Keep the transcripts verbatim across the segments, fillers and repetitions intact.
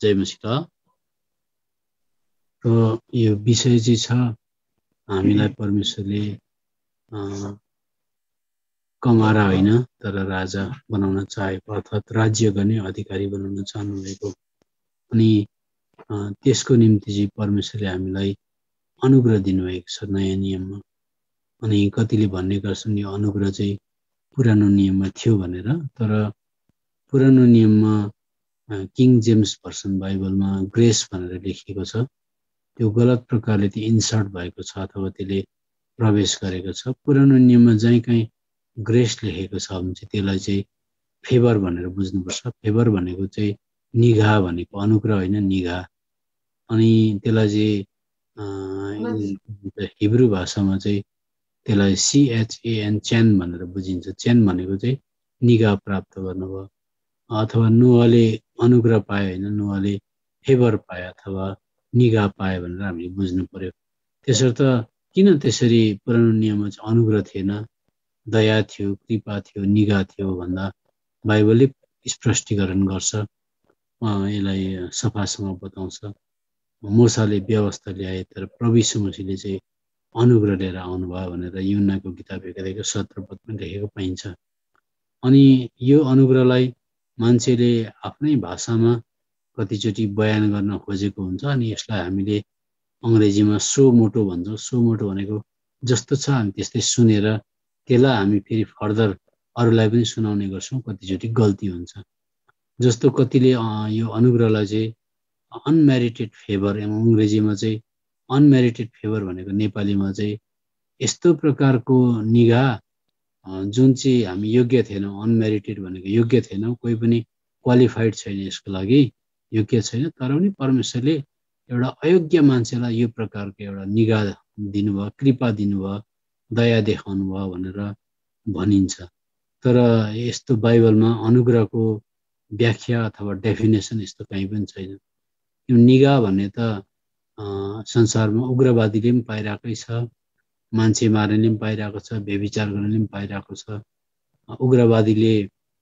जय मसीह। र यो विषय चाहिँ छ हामीलाई परमेश्वरले कमारा होइन तर राजा बनाउन चाहेको अर्थात् राज्य गर्ने अधिकारी बनाउन चाहनुभएको। अनि त्यसको निम्ति चाहिँ परमेश्वरले हामीलाई अनुग्रह दिनुभएको छ नयाँ नियममा। अनि कतिले भन्ने गर्छन् यो अनुग्रह चाहिँ पुरानो नियममा थियो भनेर, तर पुरानो नियममा किङ जेम्स भर्सन बाइबलमा ग्रेस भनेर लेखिएको छ, त्यो गलत प्रकारले त्यो इन्सर्ट भएको छ अथवा त्यसले प्रवेश गरेको छ। पुरानो नियममा जहीँ कहीँ ग्रेस लेखेको छ भने चाहिँ त्यसलाई चाहिँ फेभर भनेर बुझ्नुपर्छ। फेभर भनेको चाहिँ निगाह भनेको, अनुग्रह होइन निगाह। अनि त्यसलाई चाहिँ हिब्रू भाषामा चाहिँ त्यसलाई सिएचएएन चेन भनेर बुझिन्छ। चेन भनेको चाहिँ निगाह प्राप्त गर्नुभयो, अथवा नोहले अनुग्रह पाए होइन, नोहले फेभर पाए अथवा निगाह पाए भनेर हामीले बुझ्नु पर्यो। त्यसर्थ किन त्यसरी पुरानो नियममा चाहिँ अनुग्रह थिएन, दया थियो, कृपा थियो, निगाह थियो भन्दा बाइबलले स्पष्टीकरण गर्छ, यसलाई सफासँग बताउँछ। मूसाले व्यवस्था ल्याए तर प्रभु यीशु मसीहले चाहिँ अनुग्रह लिएर आउनुभयो भनेर यूहन्नाको किताब एक अध्यायको सत्र पदमा लेखेको पाइन्छ। अनि यो अनुग्रहलाई मान्छेले आफ्नै भाषामा कतिचोटि बयान गर्न खोजेको हुन्छ। अनि यसलाई हामीले अङ्ग्रेजीमा सो मोटो भन्छौँ। सो मोटो भनेको जस्तो छ हामी त्यस्तै सुनेर त्यसलाई हामी फेरि फर्दर अरूलाई पनि सुनाउने गर्छौँ, कतिचोटि गल्ती हुन्छ। जस्तो कतिले यो अनुग्रहलाई चाहिँ अनमेरिटेड फेभर, अङ्ग्रेजीमा चाहिँ अनमेरिटेड फेभर भनेको नेपालीमा चाहिँ यस्तो प्रकारको निगाह जुन चाहिँ हामी योग्य थिएनौँ। अनमेरिटेड भनेको योग्य थिएनौँ, कोही पनि क्वालिफाइड छैन यसको लागि, योग्य छैन, तर पनि परमेश्वरले एउटा अयोग्य मान्छेलाई यो प्रकारको एउटा निगाह दिनुभयो, कृपा दिनुभयो, दया देखाउनु भयो भनेर भनिन्छ। तर यस्तो बाइबलमा अनुग्रहको व्याख्या अथवा डेफिनेसन यस्तो कहीँ पनि छैन। यो निगाह भन्ने त संसारमा उग्रवादीले पनि पाइरहेकै छ, मान्छे मार्नेले पनि पाइरहेको छ, व्यभिचार गर्नेले पनि पाइरहेको छ। उग्रवादीले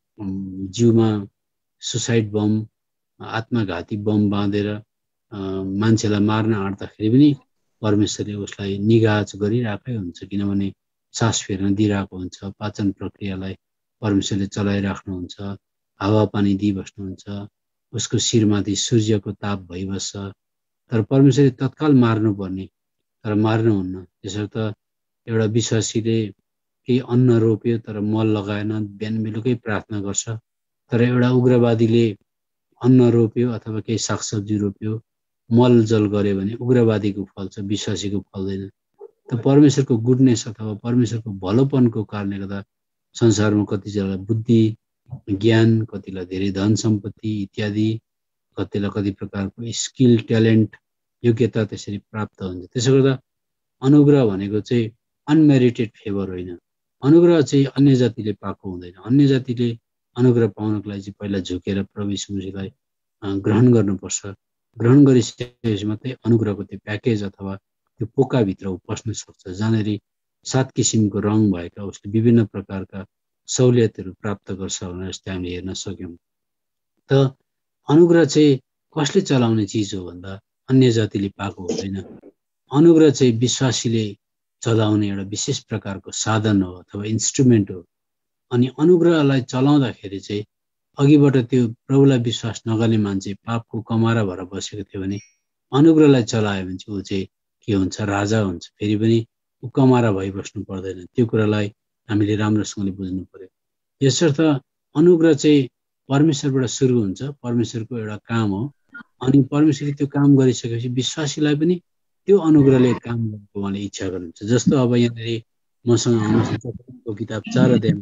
जिउमा सुसाइड बम, आत्मघाती बम बाँधेर मान्छेलाई मार्न आँट्दाखेरि पनि परमेश्वरले उसलाई निगाह गरिरहेकै हुन्छ, किनभने सास फेर्न दिइरहेको हुन्छ, पाचन प्रक्रियालाई परमेश्वरले चलाइराख्नुहुन्छ, हावापानी दिइबस्नुहुन्छ, उसको शिरमाथि सूर्यको ताप भइबस्छ। तर परमेश्वरले तत्काल मार्नुपर्ने, तर मार्नुहुन्न। त्यसर्थ एउटा विश्वासीले केही अन्न रोप्यो तर मल लगाएन, बिहान बेलुकै प्रार्थना गर्छ। तर एउटा उग्रवादीले अन्न रोप्यो अथवा केही सागसब्जी रोप्यो, मल जल गर्यो भने उग्रवादीको फल्छ, विश्वासीको फल्दैन। त परमेश्वरको गुडनेस अथवा परमेश्वरको भलोपनको कारणले गर्दा संसारमा कतिजनालाई बुद्धि ज्ञान, कतिलाई धेरै धन सम्पत्ति इत्यादि, कतिलाई कति प्रकारको स्किल ट्यालेन्ट योग्यता त्यसरी प्राप्त हुन्छ। त्यसो गर्दा अनुग्रह भनेको चाहिँ अनमेरिटेड फेभर होइन। अनुग्रह चाहिँ अन्य जातिले पाएको हुँदैन। अन्य जातिले अनुग्रह पाउनको लागि चाहिँ पहिला झुकेर प्रभु यीशु मसीहलाई ग्रहण गर्नुपर्छ। ग्रहण गरिसकेपछि मात्रै अनुग्रहको त्यो प्याकेज अथवा त्यो पोकाभित्र ऊ पस्न सक्छ, जहाँनिर सात किसिमको रङ भएका उसले विभिन्न प्रकारका सहुलियतहरू प्राप्त गर्छ भनेर जस्तै हामीले हेर्न सक्यौँ। त अनुग्रह चाहिँ कसले चलाउने चिज हो भन्दा अन्य जातिले पाएको हुँदैन। अनुग्रह चाहिँ विश्वासीले चलाउने एउटा विशेष प्रकारको साधन हो अथवा इन्स्ट्रुमेन्ट हो। अनि अनुग्रहलाई चलाउँदाखेरि चाहिँ अघिबाट त्यो प्रभुलाई विश्वास नगर्ने मान्छे पापको कमारा भएर बसेको थियो भने अनुग्रहलाई चलायो भने चाहिँ ऊ चाहिँ के हुन्छ, राजा हुन्छ। फेरि पनि ऊ कमारा भइबस्नु पर्दैन। त्यो कुरालाई हामीले राम्रोसँगले बुझ्नु पर्यो। यसर्थ अनुग्रह चाहिँ परमेश्वरबाट सुरु हुन्छ, परमेश्वरको एउटा काम हो। अनि परमेश्वरले त्यो काम गरिसकेपछि विश्वासीलाई पनि त्यो अनुग्रहले काम गर्नको उहाँले इच्छा गर्नुहुन्छ। जस्तो अब यहाँनिर मसँग आउनुहोस्, किताब चार अध्यायमा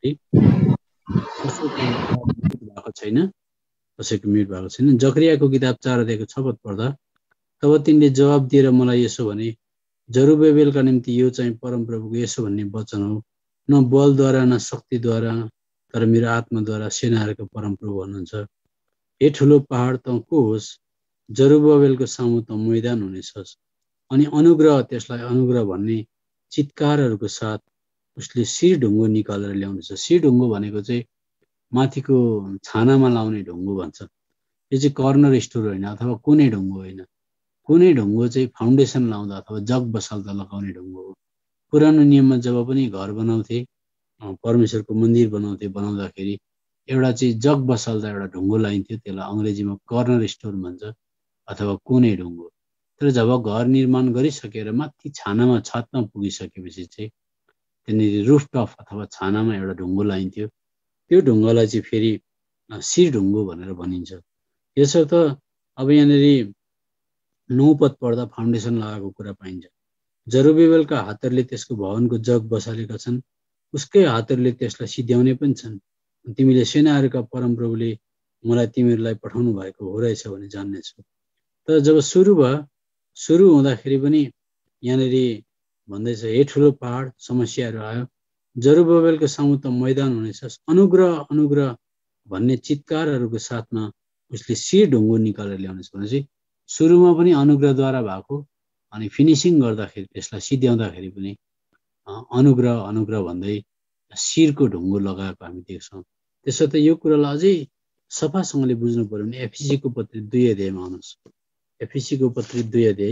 भएको छैन, कसैको म्युट भएको छैन। जकरियाको किताब चार अध्यायको छ पद पढ्दा, तब तिनले जवाब दिएर मलाई यसो भने, जरुब्बाबेलका निम्ति यो चाहिँ परमप्रभुको यसो भन्ने वचन हो, न बलद्वारा न शक्तिद्वारा तर मेरो आत्माद्वारा सेनाहरूको परमप्रभु भन्नुहुन्छ। हे ठुलो पहाड त को होस्, जरुब्बाबेलको सामु त मैदान हुनेछस्। अनि अनुग्रह, त्यसलाई अनुग्रह भन्ने चित्कारहरूको साथ उसले शिर ढुङ्गो निकालेर ल्याउनेछ। शिर ढुङ्गो भनेको चाहिँ माथिको छानामा लाउने ढुङ्गो भन्छ। यो चाहिँ कर्नर स्टोर होइन अथवा कुनै ढुङ्गो होइन। कुनै ढुङ्गो चाहिँ फाउन्डेसन लाउँदा अथवा जग बसाल्दा लगाउने ढुङ्गो हो। पुरानो नियममा जब पनि घर बनाउँथे, परमेश्वरको मन्दिर बनाउँथे, बनाउँदाखेरि एउटा चाहिँ जग बसाल्दा एउटा ढुङ्गो लाइन्थ्यो, त्यसलाई अङ्ग्रेजीमा कर्नर स्टोर भन्छ अथवा कुनै ढुङ्गो। तर जब घर निर्माण गरिसकेर माथि छानामा छतमा पुगिसकेपछि चाहिँ त्यहाँनिर रुफटप अथवा छानामा एउटा ढुङ्गो लाइन्थ्यो। त्यो ढुङ्गालाई चाहिँ फेरि शिर ढुङ्गो भनेर भनिन्छ। यसर्थ अब यहाँनिर नौ पद पढ्दा फाउन्डेसन लगाएको कुरा पाइन्छ। जरुब्बाबेलका हातहरूले त्यसको भवनको जग बसालेका छन्, उसकै हातहरूले त्यसलाई सिध्याउने पनि छन्। तिमीले सेनाहरूका परमप्रभुले मलाई तिमीहरूलाई पठाउनु भएको हो रहेछ भने जान्नेछौ। तर जब सुरु भयो, सुरु हुँदाखेरि पनि यहाँनिर भन्दैछ हे ठुलो पहाड, समस्याहरू आयो, जरुब्बाबेलको सामु त मैदान हुनेछ, अनुग्रह अनुग्रह भन्ने चित्कारहरूको साथमा उसले शिर ढुङ्गो निकालेर ल्याउनेछ। भनेपछि सुरुमा पनि अनुग्रहद्वारा भएको, अनि फिनिसिङ गर्दाखेरि त्यसलाई सिध्याउँदाखेरि पनि अनुग्रह अनुग्रह भन्दै शिरको ढुङ्गो लगाएको हामी देख्छौँ। त्यसो त यो कुरालाई अझै सफासँगले बुझ्नु पर्यो भने एफिसीको पत्री दुई अध्यायमा आउनुहोस्। एफिसीको पत्री दुई अध्याय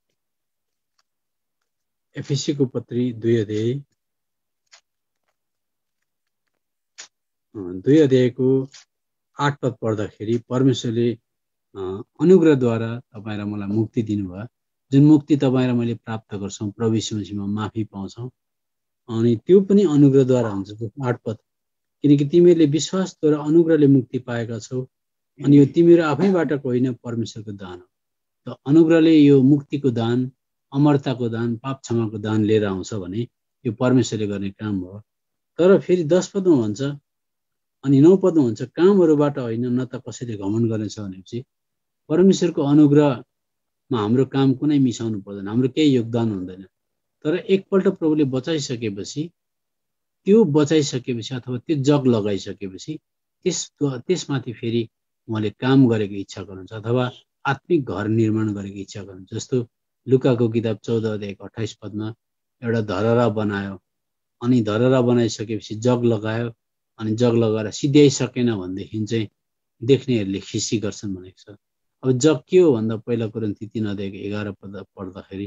एफिसीको पत्री दुई अध्याय दुई अध्यायको आठ पद पढ्दाखेरि परमेश्वरले अनुग्रहद्वारा तपाईँ र मलाई मुक्ति दिनुभयो, जुन मुक्ति तपाईँ र मैले प्राप्त गर्छौँ, प्रभु यीशु मसीहमा माफी पाउँछौँ, अनि त्यो पनि अनुग्रहद्वारा हुन्छ। आठ पद, किनकि तिमीहरूले विश्वासद्वारा अनुग्रहले मुक्ति पाएका छौ, अनि यो तिमीहरू आफैबाटको होइन, परमेश्वरको दान हो। त अनुग्रहले यो मुक्तिको दान, अमरताको दान, पाप क्षमाको दान लिएर आउँछ भने यो परमेश्वरले गर्ने काम हो। तर फेरि दस पदमा भन्छ अनि नौ पदमा भन्छ कामहरूबाट होइन, न त कसैले घमण्ड गर्नेछ भनेपछि परमेश्वरको अनुग्रहमा हाम्रो काम कुनै मिसाउनु पर्दैन, हाम्रो केही योगदान हुँदैन। तर एकपल्ट प्रभुले बचाइसकेपछि, त्यो बचाइसकेपछि अथवा त्यो जग लगाइसकेपछि त्यस त्यसमाथि फेरि उहाँले काम गरेको इच्छा गर्नुहुन्छ अथवा आत्मिक घर निर्माण गरेको इच्छा गर्नुहुन्छ। जस्तो लुकाको किताब चौध अध्यायको अट्ठाइस पदमा एउटा धरहरा बनायो, अनि धरहरा बनाइसकेपछि जग लगायो, अनि जग लगाएर सिध्याइसकेन भनेदेखि चाहिँ देख्नेहरूले खिसी गर्छन् भनेको छ। अब जग के हो भन्दा पहिला कोरिन्थी तीन अध्यायको एघार पद पढ्दाखेरि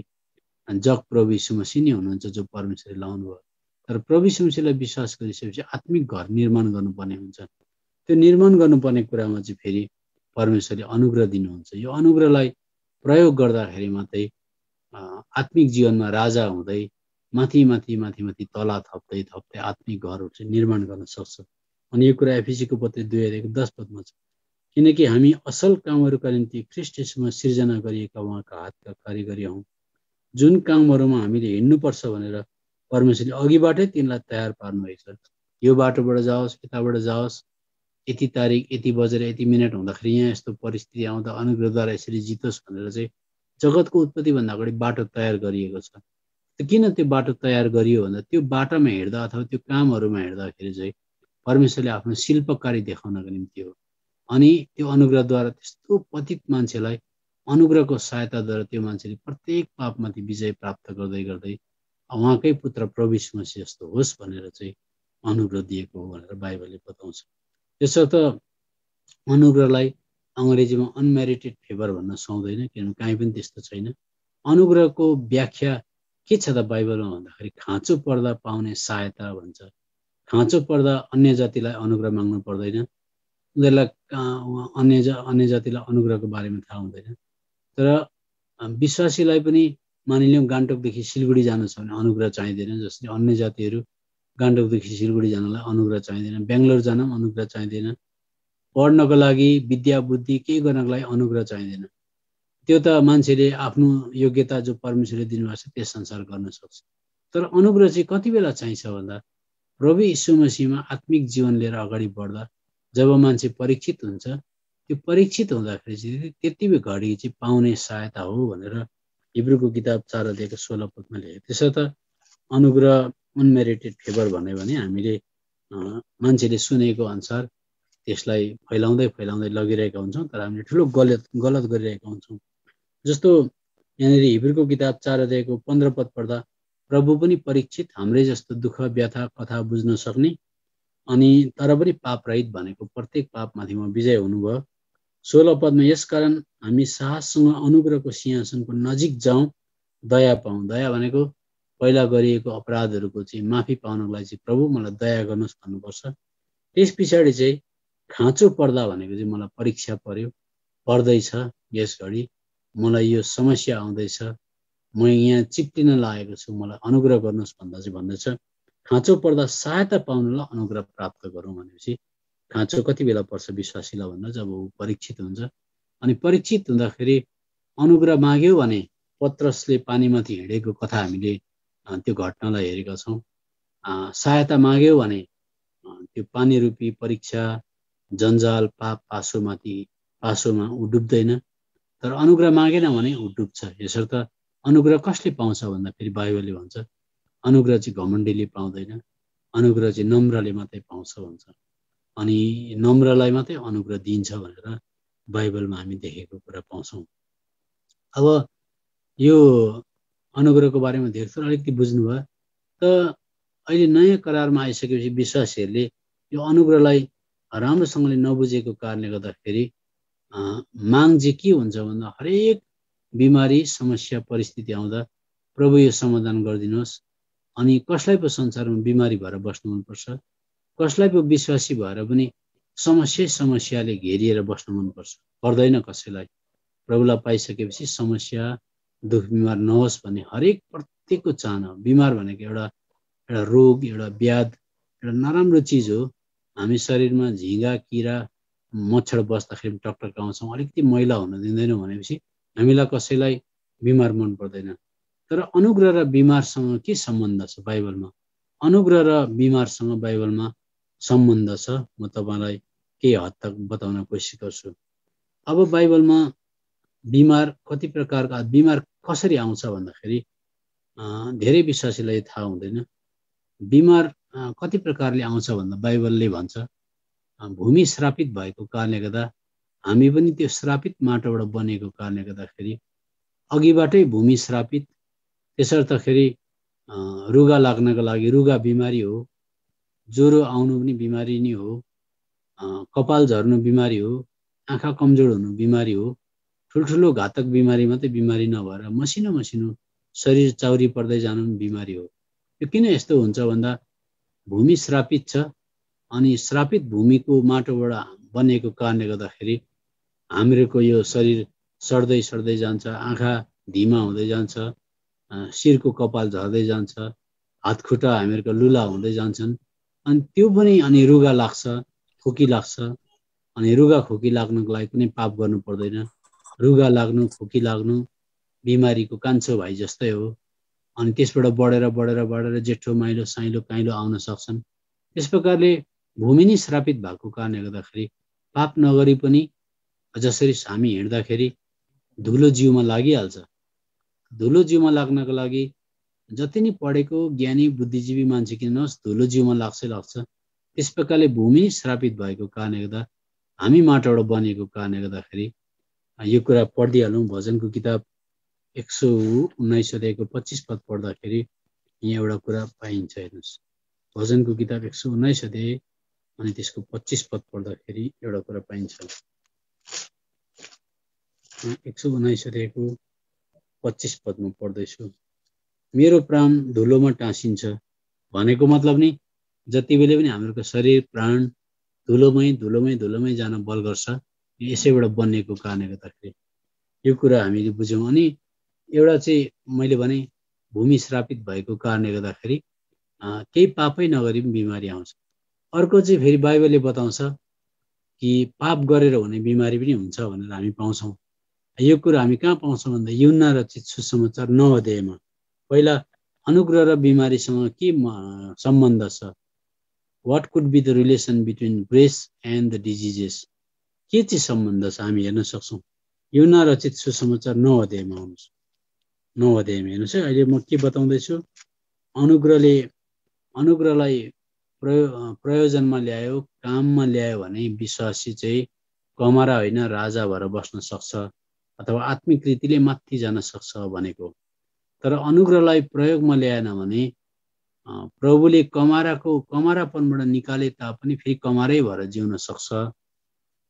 जग प्रभु यीशु मसीह नै हुनुहुन्छ जो परमेश्वरले लाउनु भयो। तर प्रभु यीशु मसीहलाई विश्वास गरिसकेपछि आत्मिक घर निर्माण गर्नुपर्ने हुन्छ। त्यो निर्माण गर्नुपर्ने कुरामा चाहिँ फेरि परमेश्वरले अनुग्रह दिनुहुन्छ। यो अनुग्रहलाई प्रयोग गर्दाखेरि मात्रै आत्मिक जीवनमा राजा हुँदै माथि माथि माथि माथि तला थप्दै थप्दै आत्मिक घरहरू चाहिँ निर्माण गर्न सक्छ। अनि यो कुरा एफिसीको पत्री दुई अध्यायको दस पदमा छ, किनकि हामी असल कामहरूका निम्ति ख्रीष्ट येशूमा सिर्जना गरिएका उहाँका हातका कारिगरी हौँ, जुन कामहरूमा हामीले हिँड्नुपर्छ भनेर परमेश्वरले अघिबाटै तिनलाई तयार पार्नुभएको छ। यो बाटोबाट जाओस्, यताबाट जाओस्, यति तारिक यति बजेर यति मिनट हुँदाखेरि यहाँ यस्तो परिस्थिति आउँदा अनुग्रहद्वारा यसरी जितोस् भनेर चाहिँ जगतको उत्पत्तिभन्दा अगाडि बाटो तयार गरिएको छ। किन त्यो बाटो तयार गरियो भन्दा त्यो बाटोमा हिँड्दा अथवा त्यो कामहरूमा हिँड्दाखेरि चाहिँ परमेश्वरले आफ्नो शिल्पकारी देखाउनको निम्ति हो। अनि त्यो अनुग्रहद्वारा त्यस्तो पतित मान्छेलाई अनुग्रहको सहायताद्वारा त्यो मान्छेले प्रत्येक पापमाथि विजय प्राप्त गर्दै गर्दै उहाँकै पुत्र प्रभु यीशु मसीह जस्तो होस् भनेर चाहिँ अनुग्रह दिएको हो भनेर बाइबलले बताउँछ। त्यसर्थ अनुग्रहलाई अङ्ग्रेजीमा अनमेरिटेड फेभर भन्न सुहाउँदैन, किनभने कहीँ पनि त्यस्तो छैन। अनुग्रहको व्याख्या के छ त बाइबलमा भन्दाखेरि खाँचो पर्दा पाउने सहायता भन्छ। खाँचो पर्दा अन्य जातिलाई अनुग्रह माग्नु पर्दैन, उनीहरूलाई अन्य अन्य जातिलाई अनुग्रहको बारेमा थाहा हुँदैन। तर विश्वासीलाई पनि मानिलिउँ गान्तोकदेखि सिलगढी जानु छ भने अनुग्रह चाहिँदैन, जसले अन्य जातिहरू गान्तोकदेखि सिलगढी जानलाई अनुग्रह चाहिँदैन, बेङ्गलोर जान पनि अनुग्रह चाहिँदैन, पढ्नको लागि विद्या बुद्धि केही गर्नको लागि अनुग्रह चाहिँदैन। त्यो त मान्छेले आफ्नो योग्यता जो परमेश्वरले दिनुभएको छ त्यस अनुसार गर्न सक्छ। तर अनुग्रह चाहिँ कति बेला चाहिन्छ भन्दा प्रभु यीशु मसीहमा आत्मिक जीवन लिएर अगाडि बढ्दा जब मान्छे परीक्षित हुन्छ, त्यो परीक्षित हुँदाखेरि चाहिँ त्यति बेला घडी चाहिँ पाउने सहायता हो भनेर हिब्रूको किताब चार अध्यायको सोह्र पदमा लेखे। त्यसो त अनुग्रह अनमेरिटेड फेभर भन्यो भने हामीले मान्छेले सुनेको अनुसार त्यसलाई फैलाउँदै फैलाउँदै लगिरहेका हुन्छौँ, तर हामीले ठुलो गलत गलत गरिरहेका हुन्छौँ। जस्तो यहाँनिर हिब्रूको किताब चार अध्यायको पन्ध्र पद पढ्दा प्रभु पनि परीक्षित हाम्रै जस्तो दुःख व्यथा कथा बुझ्न सक्ने अनि तर पनि पाप रहित भनेको प्रत्येक पापमाथि उहाँ विजय हुनुभयो सोह्र पदमा यसकारण हामी साहससँग अनुग्रहको सिंहासनको नजिक जाउँ, दया पाउँ। दया भनेको पहिला गरिएको अपराधहरूको चाहिँ माफी पाउनको लागि चाहिँ प्रभु मलाई दया गर्नुहोस् भन्नुपर्छ। त्यस पछाडि चाहिँ खाँचो पर्दा भनेको चाहिँ मलाई परीक्षा पर्यो, पर्दैछ, यस घडी मलाई यो समस्या आउँदैछ, म यहाँ चिप्टिन लागेको छु, मलाई अनुग्रह गर्नुहोस् भन्दा चाहिँ भन्दछ खाँचो पर्दा सहायता पाउनलाई अनुग्रह प्राप्त गरौँ भनेपछि खाँचो कति बेला पर्छ विश्वासीलाई भन्दा जब ऊ परीक्षित हुन्छ। अनि परीक्षित हुँदाखेरि अनुग्रह माग्यो भने पत्रसले पानीमाथि हिँडेको कथा हामीले त्यो घटनालाई हेरेका छौँ। सहायता माग्यो भने त्यो पानी रूपी परीक्षा, जन्जाल, पाप पासोमाथि पासोमा ऊ डुब्दैन, तर अनुग्रह मागेन भने ऊ डुब्छ। यसर्थ अनुग्रह कसले पाउँछ भन्दा फेरि बाइबलले भन्छ अनुग्रह चाहिँ घमण्डीले पाउँदैन, अनुग्रह चाहिँ नम्रले मात्रै पाउँछ भन्छ। अनि नम्रलाई मात्रै अनुग्रह दिन्छ भनेर बाइबलमा हामी देखेको कुरा पाउँछौँ। अब यो अनुग्रहको बारेमा धेरै थोर अलिकति बुझ्नुभयो। त अहिले नयाँ करारमा आइसकेपछि विश्वासीहरूले यो अनुग्रहलाई राम्रोसँगले नबुझेको कारणले गर्दाखेरि माग चाहिँ के हुन्छ भन्दा हरेक बिमारी, समस्या, परिस्थिति आउँदा प्रभु यो समाधान गरिदिनुहोस्। अनि कसलाई पो संसारमा बिमारी भएर बस्नु मनपर्छ, कसलाई पो विश्वासी भएर पनि समस्या समस्याले घेरिएर बस्नु मनपर्छ, पर्दैन कसैलाई। प्रभुलाई पाइसकेपछि समस्या, दुख, बिमार नहोस् भन्ने हरेक प्रत्येकको चाहना हो। बिमार भनेको एउटा एउटा रोग, एउटा व्याध, एउटा नराम्रो चिज हो। हामी शरीरमा झिँगा, किरा, मच्छर बस्दाखेरि टकटकाउँछौँ, अलिकति मैला हुन दिँदैनौँ भनेपछि हामीलाई कसैलाई बिमार मन पर्दैन। तर अनुग्रह र बिमारसँग के सम्बन्ध छ बाइबलमा? अनुग्रह र बिमारसँग बाइबलमा सम्बन्ध छ। म तपाईँलाई केही हद तक बताउन कोसिस गर्छु। अब बाइबलमा बिमार कति प्रकारका, बिमार कसरी आउँछ भन्दाखेरि धेरै विश्वासीलाई थाहा हुँदैन। बिमार कति प्रकारले आउँछ भन्दा बाइबलले भन्छ भूमि श्रापित भएको कारणले गर्दा, हामी पनि त्यो श्रापित माटोबाट बनेको कारणले गर्दाखेरि अघिबाटै भूमि श्रापित, त्यसर्थखेरि रुगा लाग्नको लागि रुगा बिमारी हो, ज्वरो आउनु पनि बिमारी नै हो, कपाल झर्नु बिमारी हो, आँखा कमजोर हुनु बिमारी हो, ठुल्ठुलो घातक बिमारी मात्रै बिमारी नभएर मसिनो मसिनो शरीर चाउरी पर्दै जानु पनि बिमारी हो। यो किन यस्तो हुन्छ भन्दा भूमि श्रापित छ। अनि श्रापित भूमिको माटोबाट बनेको कारणले गर्दाखेरि हामीहरूको यो शरीर सड्दै सड्दै जान्छ, आँखा धिमा हुँदै जान्छ, शिरको कपाल झर्दै जान्छ, हात खुट्टा हामीहरूको लुला हुँदै जान्छन्। अनि त्यो पनि अनि रुगा लाग्छ, खोकी लाग्छ। अनि रुगा खोकी लाग्नुको लागि कुनै पाप गर्नु पर्दैन। रुगा लाग्नु, खोकी लाग्नु बिमारीको कान्छो भाइ जस्तै हो। अनि त्यसबाट बढेर बढेर बढेर जेठो माइलो साइलो काइलो आउन सक्छन्। त्यस प्रकारले भूमि नै श्रापित भएको कारणले गर्दाखेरि पाप नगरी पनि जसरी हामी हिँड्दाखेरि धुलो जिउमा लागिहाल्छ। धुलो जिउमा लाग्नको लागि जति नै पढेको ज्ञानी बुद्धिजीवी मान्छे किन नहोस्, धुलो जिउमा लाग्छै लाग्छ। त्यस प्रकारले भूमि नै श्रापित भएको कारणले गर्दा, हामी माटोबाट बनेको कारणले गर्दाखेरि यो कुरा पढिदिइहालौँ। भजनको किताब एक सौ उन्नाइस अध्यायको पच्चिस पद पढ्दाखेरि यहाँ एउटा कुरा पाइन्छ। हेर्नुहोस्, भजनको किताब एक सौ उन्नाइस अध्याय अनि त्यसको पच्चिस पद पढ्दाखेरि एउटा कुरा पाइन्छ। एक सौ उन्नाइस अध्यायको पच्चिस पदमा पढ्दैछु। मेरो प्राण धुलोमा टाँसिन्छ भनेको मतलब नि जति बेला पनि हाम्रो शरीर प्राण धुलोमै धुलोमै धुलोमै जान बल गर्छ, यसैबाट बनिएको कारणले गर्दाखेरि यो कुरा हामीले बुझ्यौँ। अनि एउटा चाहिँ मैले भने भूमि श्रापित भएको कारणले गर्दाखेरि केही पापै नगरी पनि बिमारी आउँछ। अर्को चाहिँ फेरि बाइबलले बताउँछ कि पाप गरेर हुने बिमारी पनि हुन्छ भनेर हामी पाउँछौँ। यो कुरा हामी कहाँ पाउँछौँ भन्दा यूहन्ना रचित सुसमाचार नौ अध्यायमा। पहिला अनुग्रह र बिमारीसँग के सम्बन्ध छ? What could be the relation between grace and the diseases? के चाहिँ सम्बन्ध छ हामी हेर्न सक्छौँ। यूहन्ना रचित सुसमाचार नौ अध्यायमा आउनुहोस्। नौ अध्यायमा हेर्नुहोस् है। अहिले म के बताउँदैछु, अनुग्रहले अनुग्रहलाई प्रयो प्रयोजनमा ल्यायो, काममा ल्यायो भने विश्वासी चाहिँ कमरा होइन राजा भएर बस्न सक्छ अथवा आत्मिक रीतिले माथि जान सक्छ भनेको। तर अनुग्रहलाई प्रयोगमा ल्याएन भने प्रभुले कमाराको कमारापनबाट निकाले तापनि फेरि कमारै भएर जिउन सक्छ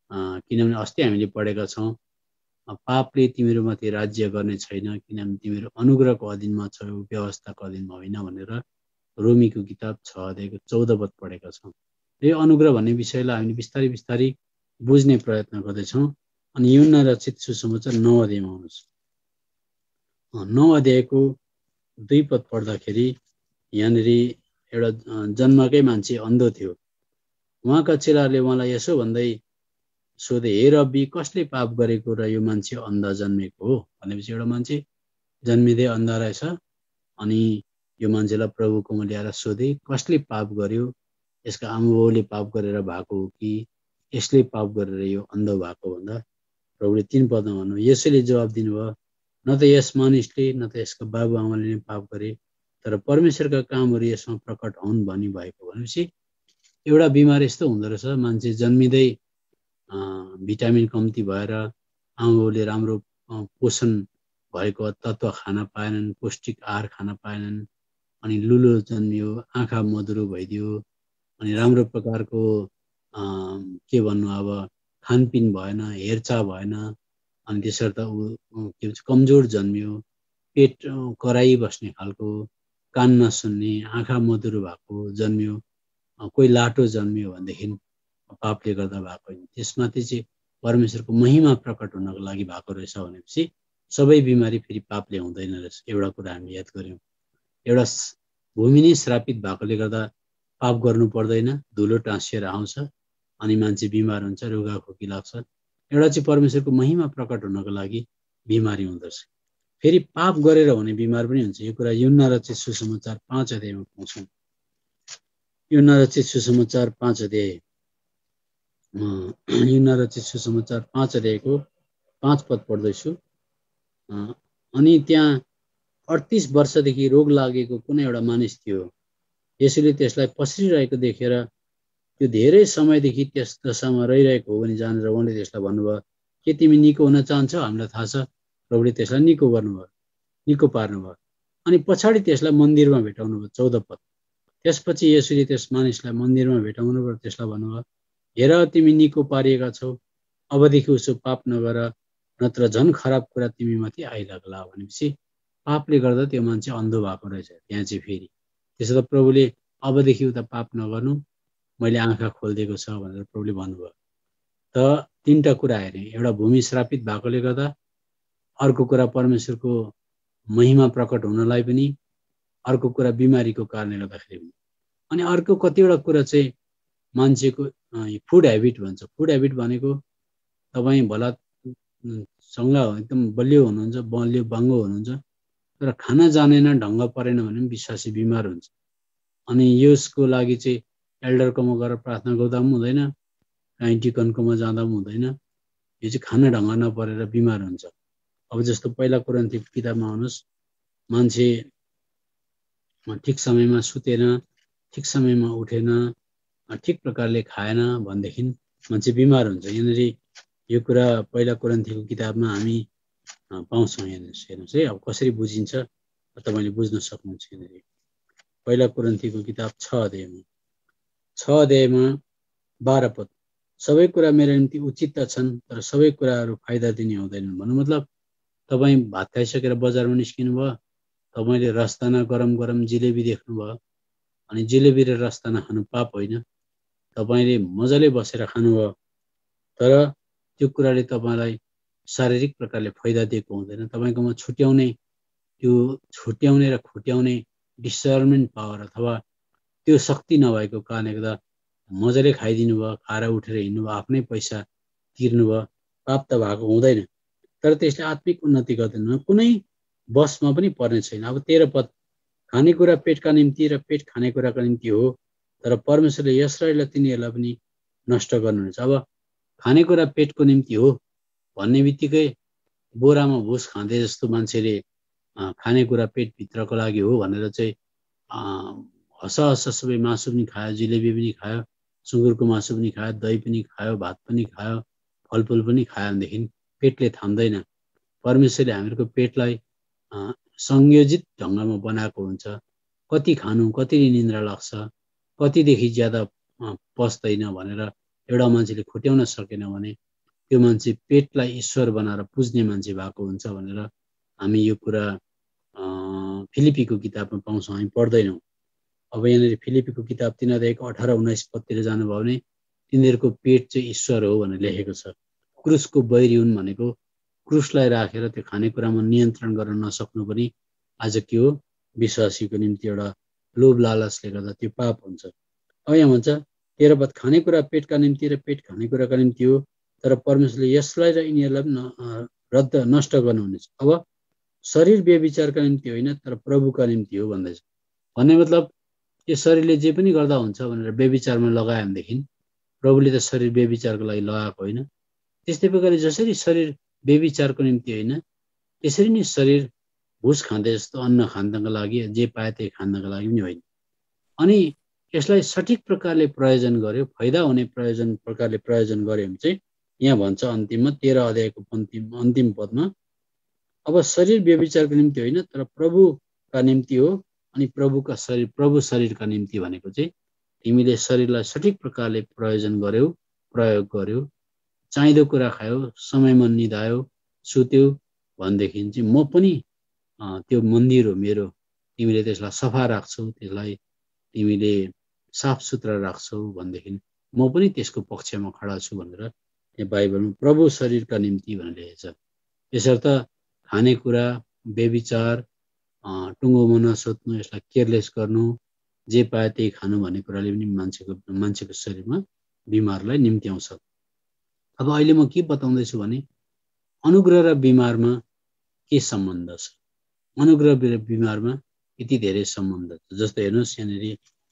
किनभने अस्ति हामीले पढेका छौँ पापले तिमीहरूमाथि राज्य गर्ने छैन किनभने तिमीहरू अनुग्रहको अधीनमा छौ व्यवस्थाको अधीनमा होइन भनेर रोमीको किताब छ अध्यायको चौध पद पढेका छौँ। यो अनुग्रह भन्ने विषयलाई हामीले बिस्तारै बिस्तारै बुझ्ने प्रयत्न गर्दैछौँ। अनि यूहन्ना रचित सुसमाचार नौ अध्यायमा आउनुहोस्। नौ अध्यायको दुई पद पढ्दाखेरि यहाँनिर एउटा जन्मकै मान्छे अन्धो थियो। उहाँका चेलाहरूले उहाँलाई यसो भन्दै सोधे, हे रब्बी, कसले पाप गरेको र यो मान्छे अन्धा जन्मेको हो? भनेपछि एउटा मान्छे जन्मिँदै अन्धा रहेछ। अनि यो मान्छेलाई प्रभुकोमा ल्याएर सोधे, कसले पाप गर्यो? यसका आमाबाउले पाप गरेर भएको हो कि यसले पाप गरेर यो अन्ध भएको? भन्दा प्रभुले तीन पदमा भन्नु, यसैले जवाब दिनुभयो, न त यस मानिसले न त यसका बाबुआमाले नै पाप गरे, तर परमेश्वरका कामहरू यसमा प्रकट हुन् भनी भएको। भनेपछि एउटा बिमार यस्तो हुँदो रहेछ, मान्छे जन्मिँदै भिटामिन कम्ती भएर आमाबाउले राम्रो पोषण भएको तत्त्व खान पाएनन्, पौष्टिक आहार खान पाएनन्, अनि लुलो जन्मियो, आँखा मधुरो भइदियो, अनि राम्रो प्रकारको के भन्नु अब खानपिन भएन, हेरचाह भएन, अनि त्यसर्थ ऊ के भन्छ कमजोर जन्मियो, पेट कराई बस्ने खालको, कान नसुन्ने, आँखा मधुरो भएको जन्मियो, कोही लाटो जन्मियो भनेदेखि पापले गर्दा भएको होइन। त्यसमाथि चाहिँ परमेश्वरको महिमा प्रकट हुनको लागि भएको रहेछ भनेपछि सबै बिमारी फेरि पापले हुँदैन रहेछ। एउटा कुरा हामी याद गऱ्यौँ, एउटा भूमि नै श्रापित भएकोले गर्दा पाप गर्नु पर्दैन, धुलो टाँसिएर आउँछ अनि मान्छे बिमार हुन्छ, रुगा खोकी लाग्छ। एउटा चाहिँ परमेश्वरको महिमा प्रकट हुनको लागि बिमारी हुँदछ। फेरि पाप गरेर हुने बिमार पनि हुन्छ। यो कुरा यूहन्ना रचित सुसमाचार पाँच अध्यायमा पाउँछौँ। यूहन्ना रचित सुसमाचार पाँच अध्याय यूहन्ना रचित सुसमाचार पाँच अध्यायको पाँच पद पढ्दैछु। अनि त्यहाँ अडतिस वर्षदेखि रोग लागेको कुनै एउटा मानिस थियो। यसैले त्यसलाई पस्रिरहेको देखेर त्यो धेरै समयदेखि त्यस दशामा रहिरहेको हो भने जानेर उहाँले त्यसलाई भन्नुभयो, के तिमी निको हुन चाहन्छौ? हामीलाई थाहा छ प्रभुले त्यसलाई निको गर्नुभयो, निको पार्नुभयो। अनि पछाडि त्यसलाई मन्दिरमा भेटाउनु भयो। चौध पद। त्यसपछि यसरी त्यस मानिसलाई मन्दिरमा भेटाउनु भयो, त्यसलाई भन्नुभयो, हेर तिमी निको पारिएका छौ, अबदेखि उसो पाप नगर, नत्र झन् खराब कुरा तिमी माथि आइलाग्ला। भनेपछि पापले गर्दा त्यो मान्छे अन्धो भएको रहेछ। त्यहाँ चाहिँ फेरि त्यसो त प्रभुले अबदेखि उता पाप नगर्नु, मैले आँखा खोलिदिएको छ भनेर प्रभुले भन्नुभयो। त तीनटा कुरा हेरेँ, एउटा भूमि श्रापित भएकोले गर्दा, अर्को कुरा परमेश्वरको महिमा प्रकट हुनलाई पनि, अर्को कुरा बिमारीको कारणले गर्दाखेरि पनि, अनि अर्को कतिवटा कुरा चाहिँ मान्छेको फुड हेबिट भन्छ। फुड हेबिट भनेको तपाईँ भला सँग एकदम बलियो हुनुहुन्छ, बलियो बाङ्गो हुनुहुन्छ, तर खाना जानेन, ढङ्ग परेन भने पनि विश्वासी बिमार हुन्छ। अनि यसको लागि चाहिँ एल्डरकोमा गएर प्रार्थना गर्दा पनि हुँदैन, काहीँ डिकनकोमा जाँदा पनि हुँदैन। यो चाहिँ खाना ढङ्ग नपरेर बिमार हुन्छ। अब जस्तो पहिला कोरिन्थीको किताबमा आउनुहोस्, मान्छे ठिक समयमा सुतेन, ठिक समयमा उठेन, ठिक प्रकारले खाएन भनेदेखि मान्छे बिमार हुन्छ। यहाँनिर यो कुरा पहिला कोरिन्थीको किताबमा हामी पाउँछौँ। हेर्नुहोस् हेर्नुहोस् है, अब कसरी बुझिन्छ तपाईँले बुझ्न सक्नुहुन्छ। यहाँनिर पहिला कोरिन्थीको किताब छ अध्यायमा छ अध्यायमा बाह्र पद, सबै कुरा मेरो निम्ति उचित त छन्, तर सबै कुराहरू फाइदा दिने हुँदैनन्। भन्नु मतलब तपाईँ भात खाइसकेर बजारमा निस्किनु भयो, तपाईँले रसदाना गरम गरम जिलेबी देख्नुभयो, अनि जिलेबी र रसदाना खानु पाप होइन। तपाईँले मजाले बसेर खानुभयो, तर त्यो कुराले तपाईँलाई शारीरिक प्रकारले फाइदा दिएको हुँदैन। तपाईँकोमा छुट्याउने त्यो छुट्याउने र खुट्याउने डिसर्नमेन्ट पावर अथवा त्यो शक्ति नभएको कारणले गर्दा मजाले खाइदिनु भयो, खाएर उठेर हिँड्नु भयो, आफ्नै पैसा तिर्नु भयो, पाप त भएको हुँदैन। तर त्यसले आत्मिक उन्नति गर्दैन, कुनै बसमा पनि पर्ने छैन। अब तेह्र पद, खानेकुरा पेटका निम्ति र पेट खानेकुराको निम्ति हो, तर परमेश्वरले यसलाई र तिनीहरूलाई पनि नष्ट गर्नुहुन्छ। अब खानेकुरा पेटको निम्ति हो भन्ने बित्तिकै बोरामा भुस खाँदै जस्तो मान्छेले खानेकुरा पेटभित्रको लागि हो भनेर चाहिँ हस हस सबै मासु पनि खायो, जिलेबी पनि खायो, सुँगुरको मासु पनि खायो, दही पनि खायो, भात पनि खायो, फलफुल पनि खायो भनेदेखि पेटले थाम्दैन। परमेश्वरले हामीहरूको पेटलाई संयोजित ढङ्गमा बनाएको हुन्छ। कति खानु, कति निन्द्रा लाग्छ, कतिदेखि ज्यादा पस्दैन भनेर एउटा मान्छेले खुट्याउन सकेन भने त्यो मान्छे पेटलाई ईश्वर बनाएर पुज्ने मान्छे भएको हुन्छ भनेर हामी यो कुरा फिलिपीको किताबमा पाउँछौँ, हामी पढ्दैनौँ। अब यहाँनिर फिलिपीको किताब तीन अध्यायको अठार उन्नाइस पदतिर जानुभयो भने तिनीहरूको पेट चाहिँ ईश्वर हो भनेर लेखेको छ। क्रुसको बैरी हुन् भनेको क्रुसलाई राखेर त्यो खानेकुरामा नियन्त्रण गर्न नसक्नु पनि आज के हो, विश्वासीको निम्ति एउटा लोभ लालचले गर्दा त्यो पाप हुन्छ। अब यहाँ भन्छ तेह्र पद, खानेकुरा पेटका निम्ति र पेट खानेकुराका निम्ति हो, तर परमेश्वरले यसलाई र यिनीहरूलाई पनि रद्द नष्ट गर्नुहुनेछ। अब शरीर व्यभिचारका निम्ति होइन तर प्रभुका निम्ति हो भन्दैछ। भन्ने मतलब यो शरीरले जे पनि गर्दा हुन्छ भनेर व्यभिचारमा लगायो भनेदेखि प्रभुले त शरीर व्यभिचारको लागि लगाएको होइन। त्यस्तै प्रकारले जसरी शरीर व्यभिचारको निम्ति होइन त्यसरी नै शरीर भुस खाँदै जस्तो अन्न खानको लागि जे पाए त्यही खानको लागि पनि होइन। अनि यसलाई सठिक प्रकारले प्रयोजन गर्यो, फाइदा हुने प्रयोजन प्रकारले प्रयोजन गर्यो भने चाहिँ यहाँ भन्छ अन्तिममा तेह्र अध्यायको अन्तिम अन्तिम पदमा, अब शरीर व्यभिचारको निम्ति होइन तर प्रभुका निम्ति हो अनि प्रभुका शरीर प्रभु शरीरका निम्ति भनेको चाहिँ तिमीले शरीरलाई सठिक प्रकारले प्रयोजन गर्यौ, प्रयोग गर्यो, चाहिँदो कुरा खायो, समयमा निधायो, सुत्यो भनेदेखि चाहिँ म पनि त्यो मन्दिर हो मेरो, तिमीले त्यसलाई सफा राख्छौ, त्यसलाई तिमीले साफ सुथरा राख्छौ भनेदेखि म पनि त्यसको पक्षमा खडा छु भनेर यहाँ बाइबलमा प्रभु शरीरका निम्ति भनेर लेखेको छ। यसर्थ खानेकुरा, व्यभिचार, टुङ्गोमा नसोध्नु, यसलाई केयरलेस गर्नु, जे पाए त्यही खानु भन्ने कुराले पनि मान्छेको मान्छेको शरीरमा बिमारलाई निम्त्याउँछ। अब अहिले म के बताउँदैछु भने अनुग्रह र बिमारमा के सम्बन्ध छ। अनुग्रह र बिमारमा यति धेरै सम्बन्ध छ। जस्तो हेर्नुहोस् यहाँनिर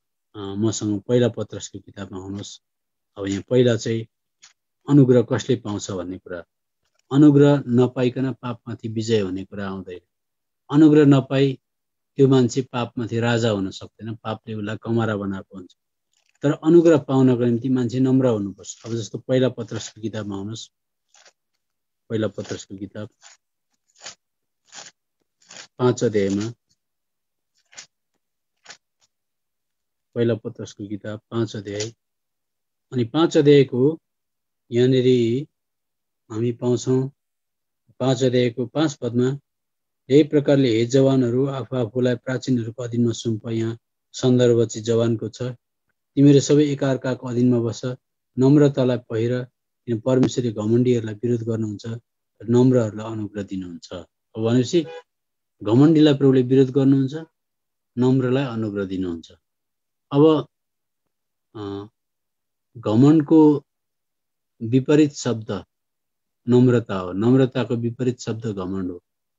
मसँग पहिला पत्रसको किताबमा आउनुहोस्। अब यहाँ पहिला चाहिँ अनुग्रह कसले पाउँछ भन्ने कुरा, अनुग्रह नपाइकन पापमाथि विजय हुने कुरा आउँदैन। अनुग्रह नपाई त्यो मान्छे पापमाथि राजा हुन सक्दैन, पापले उसलाई कमारा बनाएको हुन्छ। तर अनुग्रह पाउनको निम्ति मान्छे नम्र हुनुपर्छ। अब जस्तो पहिला पत्रसको किताबमा आउनुहोस्, पहिला पत्रसको किताब पाँच अध्यायमा, पहिला पत्रसको किताब पाँच अध्याय अनि पाँच अध्यायको यहाँनिर हामी पाउँछौँ पाँच अध्यायको पाँच पदमा, यही प्रकारले हे जवानहरू आफू आफूलाई प्राचीनहरूको अधीनमा सुम्प। यहाँ सन्दर्भ चाहिँ जवानको छ। तिमीहरू सबै एकाअर्काको अधीनमा बस, नम्रतालाई पहिर, किन परमेश्वरले घमण्डीहरूलाई विरोध गर्नुहुन्छ र नम्रहरूलाई अनुग्रह दिनुहुन्छ। अब भनेपछि घमण्डीलाई प्रभुले विरोध गर्नुहुन्छ, नम्रलाई अनुग्रह दिनुहुन्छ। अब घमण्डको विपरीत शब्द नम्रता हो, नम्रताको विपरीत शब्द घमण्ड हो।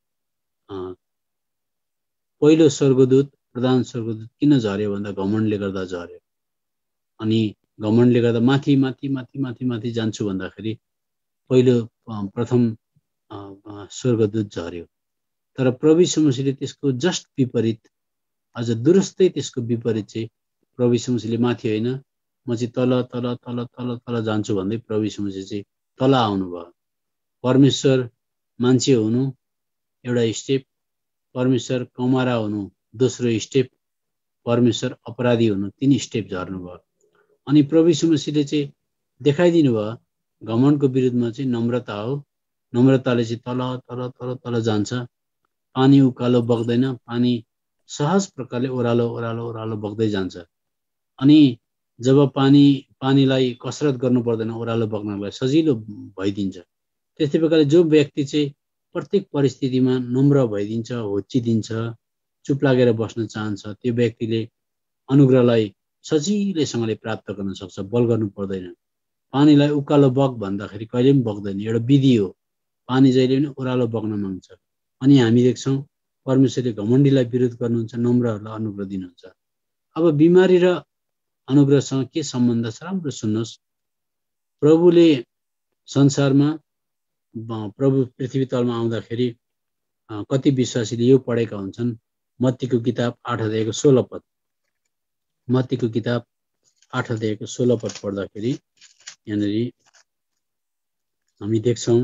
पहिलो स्वर्गदूत प्रधान स्वर्गदूत किन झर्यो भन्दा घमण्डले गर्दा झर्यो। अनि घमण्डले गर्दा माथि माथि माथि माथि माथि जान्छु भन्दाखेरि पहिलो प्रथम स्वर्गदूत झर्यो। तर प्रभु यीशु मसीहले त्यसको जस्ट विपरीत, अझ दुरुस्तै त्यसको विपरीत चाहिँ प्रभु यीशु मसीहले माथि होइन, म चाहिँ तल तल तल तल तल जान्छु भन्दै प्रभु यीशु मसीह चाहिँ तल आउनुभयो। परमेश्वर मान्छे हुनु एउटा स्टेप, परमेश्वर कमारा हुनु दोस्रो स्टेप, परमेश्वर अपराधी हुनु तीन स्टेप झर्नुभयो। अनि प्रभु यीशु मसीहले चाहिँ देखाइदिनु भयो घमण्डको विरुद्धमा चाहिँ नम्रता हो। नम्रताले चाहिँ तल तल तल तल जान्छ। पानी उकालो बग्दैन, पानी सहज प्रकारले ओह्रालो ओह्रालो ओह्रालो बग्दै जान्छ। अनि जब पानी पानीलाई कसरत गर्नु पर्दैन, ओह्रालो बग्नलाई सजिलो भइदिन्छ। त्यस्तै प्रकारले जो व्यक्ति चाहिँ प्रत्येक परिस्थितिमा नम्र भइदिन्छ, होच्चिदिन्छ, चुप लागेर बस्न चाहन्छ, त्यो व्यक्तिले अनुग्रहलाई सजिलैसँगले प्राप्त गर्न सक्छ, बल गर्नु पर्दैन। पानीलाई उकालो बग भन्दाखेरि कहिले पनि बग्दैन, एउटा विधि हो। पानी जहिले पनि ओह्रालो बग्न माग्छ। अनि हामी देख्छौँ परमेश्वरले घमण्डीलाई विरोध गर्नुहुन्छ, नम्रहरूलाई अनुग्रह दिनुहुन्छ। अब बिमारी र अनुग्रहसँग के सम्बन्ध छ राम्रो सुन्नुहोस्। प्रभुले संसारमा प्रभु पृथ्वी तलमा आउँदाखेरि कति विश्वासीले यो पढेका हुन्छन्, मत्तीको किताब आठ अध्यायको सोह्र पद, मत्तीको किताब आठ अध्यायको सोह्र पद पढ्दाखेरि यहाँनिर हामी देख्छौँ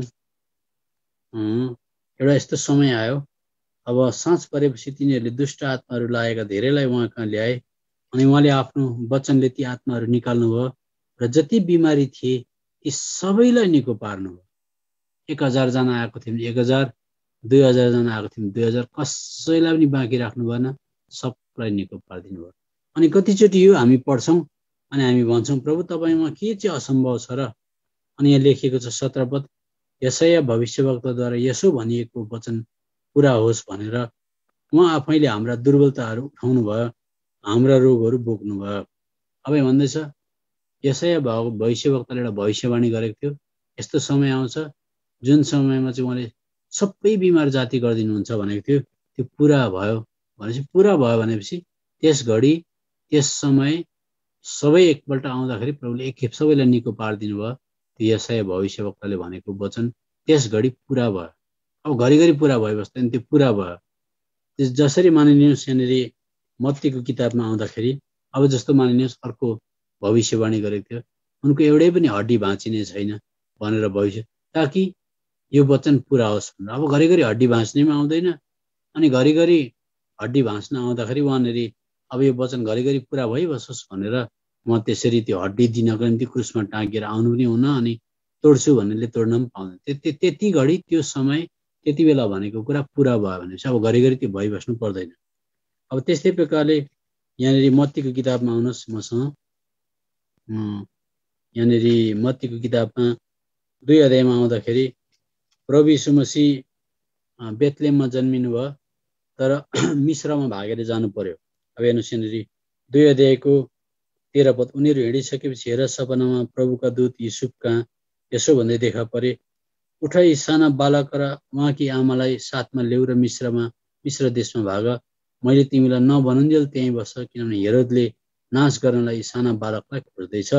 एउटा यस्तो समय आयो, अब साँझ परेपछि तिनीहरूले दुष्ट आत्माहरू लागेका धेरैलाई उहाँ कहाँ ल्याए अनि उहाँले आफ्नो वचनले ती आत्माहरू निकाल्नुभयो र जति बिमारी थिए ती सबैलाई निको पार्नुभयो। एक हजारजना आएको थियो भने एक हजार, दुई हजारजना आएको थियो भने दुई हजार, कसैलाई पनि बाँकी राख्नु भएन, सबलाई निको पारिदिनु भयो। अनि कतिचोटि यो हामी पढ्छौँ अनि हामी भन्छौँ प्रभु तपाईँमा के चाहिँ असम्भव छ र? अनि यहाँ लेखिएको छ सत्र पद, यशाया भविष्यवक्ताद्वारा यसो भनिएको वचन पुरा होस् भनेर उहाँ आफैले हाम्रा दुर्बलताहरू उठाउनु भयो, हाम्रा रोगहरू बोक्नु भयो। अब भन्दैछ यशाया भविष्यवक्ताले एउटा भविष्यवाणी गरेको थियो, यस्तो समय आउँछ जुन समयमा चाहिँ उहाँले सबै बिमार जाति गरिदिनुहुन्छ भनेको थियो, त्यो पुरा भयो भनेपछि पुरा भयो भनेपछि त्यस घडी त्यस समय सबै एकपल्ट आउँदाखेरि प्रभुले एकखेप सबैलाई निको पारिदिनु भयो। त्यो यशाया भविष्यवक्ताले भनेको वचन त्यस घडी पुरा भयो। अब घरिघरि पुरा भइबस्छ नि, त्यो पुरा भयो। जसरी मानिलिनुहोस् यहाँनिर मत्तीको किताबमा आउँदाखेरि अब जस्तो मानिलिनुहोस् अर्को भविष्यवाणी गरेको थियो, उनको एउटै पनि हड्डी भाँचिने छैन भनेर भविष्य, ताकि यो वचन पुरा होस् भनेर। अब घरिघरि हड्डी भाँच्ने पनि आउँदैन, अनि घरिघरि हड्डी भाँच्न आउँदाखेरि उहाँनिर अब यो वचन घरिघरि पुरा भइबसोस् भनेर म त्यसरी त्यो हड्डी दिनको निम्ति क्रुसमा टाँगिएर आउनु पनि हुन, अनि तोड्छु भन्नेले तोड्न पनि पाउँदैन। त्यति त्यति घडी त्यो समय त्यति बेला भनेको कुरा पुरा भयो भनेपछि अब घरिघरि त्यो भइबस्नु पर्दैन। अब त्यस्तै प्रकारले यहाँनिर मत्तीको किताबमा आउनुहोस् मसँग, यहाँनिर मत्तीको किताबमा दुई अध्यायमा आउँदाखेरि प्रभु यीशु मसीह बेथलेहममा जन्मिनु भयो, तर मिश्रमा भागेर जानु पर्यो। अब हेर्नुहोस् यहाँनिर दुई अध्यायको तेह्र पद, उनीहरू हिँडिसकेपछि हेर सपनामा प्रभुका दूत युसुफ कहाँ यसो भन्दै देखा परे, उठ यी साना बालक र उहाँकी आमालाई साथमा ल्याउ र मिश्रमा मिश्र देशमा भाग, मैले तिमीलाई नभनुन्जेल त्यहीँ बस्छ, किनभने हेरोदले नाश गर्नलाई यी साना बालकलाई खोज्दैछ।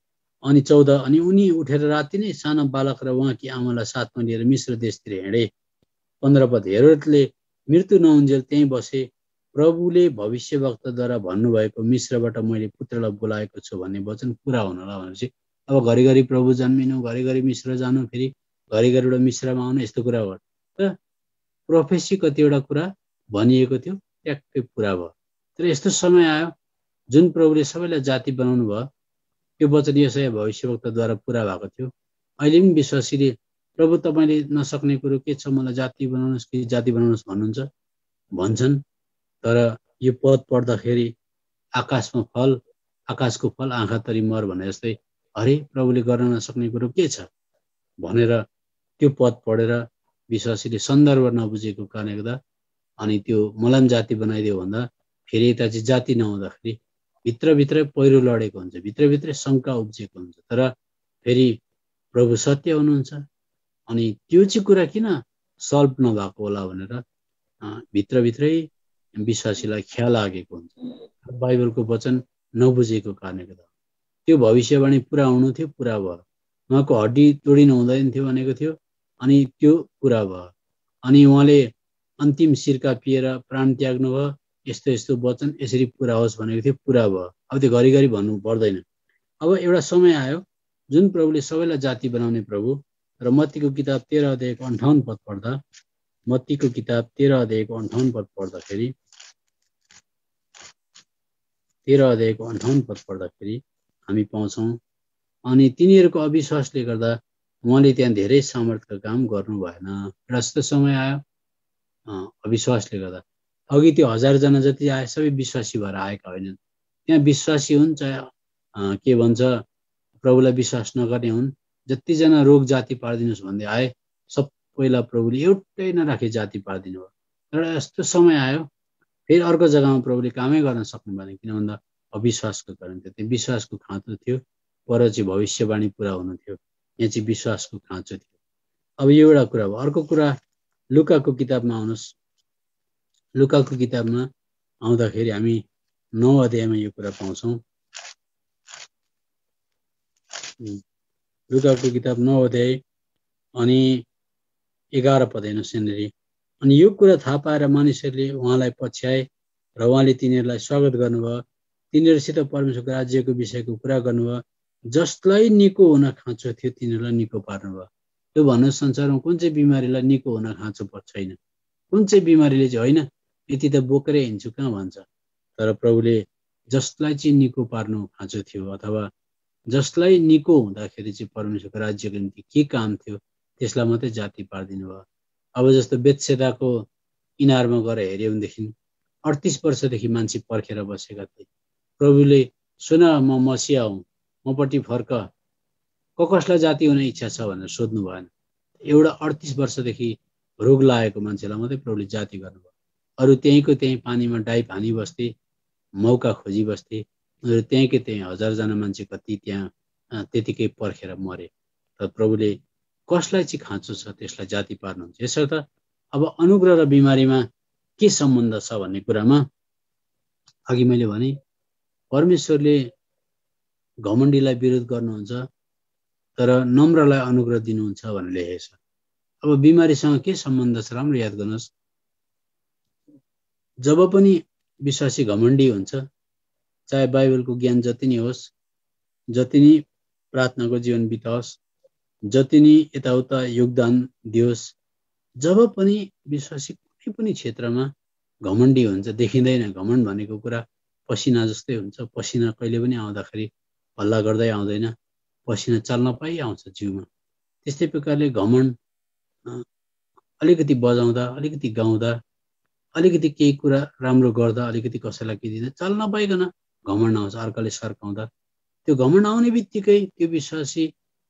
अनि चौध, अनि उनी उठेर राति नै साना बालक र उहाँकी आमालाई साथमा लिएर मिश्र देशतिर हिँडे। पन्ध्र पद, हेरोदले मृत्यु नहुन्जेल त्यहीँ बसे, प्रभुले भविष्यवक्ताद्वारा भन्नुभएको मिश्रबाट मैले पुत्रलाई बोलाएको छु भन्ने वचन पुरा हुनला भनेपछि अब घरिघरि प्रभु जन्मिनु, घरिघरि मिश्र जानु, फेरि घरिघरिबाट मिश्रमा आउनु, यस्तो कुरा भयो। त प्रोफेसी कतिवटा कुरा भनिएको थियो ट्याक्कै पुरा भयो। तर यस्तो समय आयो जुन प्रभुले सबैलाई जाति बनाउनु भयो, त्यो वचन यशाया भविष्यवक्ताद्वारा पुरा भएको थियो। अहिले पनि विश्वासीले प्रभु तपाईँले नसक्ने कुरो के छ, मलाई जाति बनाउनुहोस् कि जाति बनाउनुहोस् भन्नुहुन्छ भन्छन्, तर यो पद पढ्दाखेरि आकाशमा फल, आकाशको फल आँखा तरी मर भने जस्तै, अरे प्रभुले गर्न नसक्ने कुरो के छ भनेर त्यो पद पढेर विश्वासीले सन्दर्भ नबुझेको कारणले गर्दा अनि त्यो मलाम जाति बनाइदियो भन्दा फेरि यता चाहिँ जाति नहुँदाखेरि भित्रभित्रै पहिरो लडेको हुन्छ, भित्रभित्रै शङ्का उब्जेको हुन्छ। तर फेरि प्रभु सत्य हुनुहुन्छ, अनि त्यो चाहिँ कुरा किन सल्भ नभएको होला भनेर भित्रभित्रै विश्वासीलाई ख्याल लागेको हुन्छ। बाइबलको वचन नबुझेको कारणले गर्दा त्यो भविष्यवाणी पुरा हुनु थियो, पुरा भयो। उहाँको हड्डी तोडिनु हुँदैन थियो भनेको थियो, अनि त्यो पुरा भयो। अनि उहाँले अन्तिम सिरका पिएर प्राण त्याग्नु भयो, यस्तो यस्तो वचन यसरी पुरा होस् भनेको थियो, पुरा भयो। अब त्यो घरिघरि भन्नु पर्दैन। अब एउटा समय आयो जुन प्रभुले सबैलाई जाति बनाउने प्रभु, र मत्तीको किताब तेह्र अध्यायको अन्ठाउन्न पद पढ्दा, मत्तीको किताब तेह्र अध्यायको अन्ठाउन्न पद पढ्दाखेरि तेह्र अध्यायको अन्ठाउन्न पद पढ्दाखेरि हामी पाउँछौँ, अनि तिनीहरूको अविश्वासले गर्दा उहाँले त्यहाँ धेरै सामर्थ्यको काम गर्नु भएन। एउटा यस्तो समय आयो अविश्वासले गर्दा, अघि त्यो हजारजना जति आए सबै विश्वासी भएर आएका होइनन्। त्यहाँ विश्वासी हुन्, चाहे के भन्छ प्रभुलाई विश्वास नगर्ने हुन्, जतिजना रोग जाति पारिदिनुहोस् भन्दै आए सबैलाई प्रभुले एउटै नराखे जाति पारिदिनु भयो। तर यस्तो समय आयो फेरि अर्को जग्गामा प्रभुले कामै गर्न सक्नु भएन, किन भन्दा अविश्वासको कारण थियो। त्यो विश्वासको खाँचो थियो, पर चाहिँ भविष्यवाणी पुरा हुनु थियो, यहाँ चाहिँ विश्वासको खाँचो थियो। अब यो एउटा कुरा भयो। अर्को कुरा लुकाको किताबमा आउनुहोस्, लुकाको किताबमा आउँदाखेरि हामी नौ अध्यायमा यो कुरा पाउँछौँ। लुकाको किताब नौ अध्याय अनि एघार पद हेर्नुहोस् यहाँनिर, अनि यो कुरा थाहा पाएर मानिसहरूले उहाँलाई पछ्याए र उहाँले तिनीहरूलाई स्वागत गर्नुभयो, तिनीहरूसित परमेश्वरको राज्यको विषयको कुरा गर्नुभयो, जसलाई निको हुन खाँचो थियो तिनीहरूलाई निको पार्नुभयो। त्यो भन्नु संसारमा कुन चाहिँ बिमारीलाई निको हुन खाँचो छैन, कुन चाहिँ बिमारीले चाहिँ होइन यति त बोकेरै हिँड्छु कहाँ भन्छ। तर प्रभुले जसलाई चाहिँ निको पार्नु खाँचो थियो अथवा जसलाई निको हुँदाखेरि चाहिँ परमेश्वरको राज्यको निम्ति के काम थियो त्यसलाई मात्रै जाति पारिदिनु भयो। अब जस्तो बेत्सेदाको इनारमा गएर हेऱ्यो भनेदेखि अडतिस वर्षदेखि मान्छे पर्खेर बसेका थिए। प्रभुले सुन म मसिया हुँ, मपट्टि फर्क, क कसलाई जाति हुने इच्छा छ भनेर सोध्नु भएन। एउटा अडतिस वर्षदेखि रोग लागेको मान्छेलाई मात्रै प्रभुले जाति गर्नुभयो। अरू त्यहीँको त्यहीँ पानीमा डाइभ हानी बस्थे, मौका खोजी बस्थे। त्यहीँकै त्यहीँ हजारजना मान्छे कति त्यहाँ त्यतिकै पर्खेर मरे। र प्रभुले कसलाई चाहिँ खाँचो छ त्यसलाई जाति पार्नुहुन्छ। यसर्थ अब अनुग्रह र बिमारीमा के सम्बन्ध छ भन्ने कुरामा अघि मैले भने परमेश्वरले घमण्डीलाई विरोध गर्नुहुन्छ तर नम्रलाई अनुग्रह दिनुहुन्छ भनेर लेखेको छ। अब बिमारीसँग के सम्बन्ध छ राम्रो याद गर्नुहोस्। जब पनि विश्वासी घमण्डी हुन्छ, चाहे बाइबलको ज्ञान जति नै होस्, जति नै प्रार्थनाको जीवन बिताओस्, जति नै यताउता योगदान दियोस्, जब पनि विश्वासी कुनै पनि क्षेत्रमा घमण्डी हुन्छ देखिँदैन। घमण्ड भनेको कुरा पसिना जस्तै हुन्छ। पसिना कहिले पनि आउँदाखेरि हल्ला गर्दै आउँदैन, पसिना चल्न पाइ आउँछ जिउमा। त्यस्तै प्रकारले घमण्ड अलिकति बजाउँदा, अलिकति गाउँदा, अलिकति केही कुरा राम्रो गर्दा, अलिकति कसैलाई के दिँदा चल्न पाइकन घमण्ड आउँछ। अर्काले सर्काउँदा त्यो घमण्ड आउने बित्तिकै त्यो विश्वासी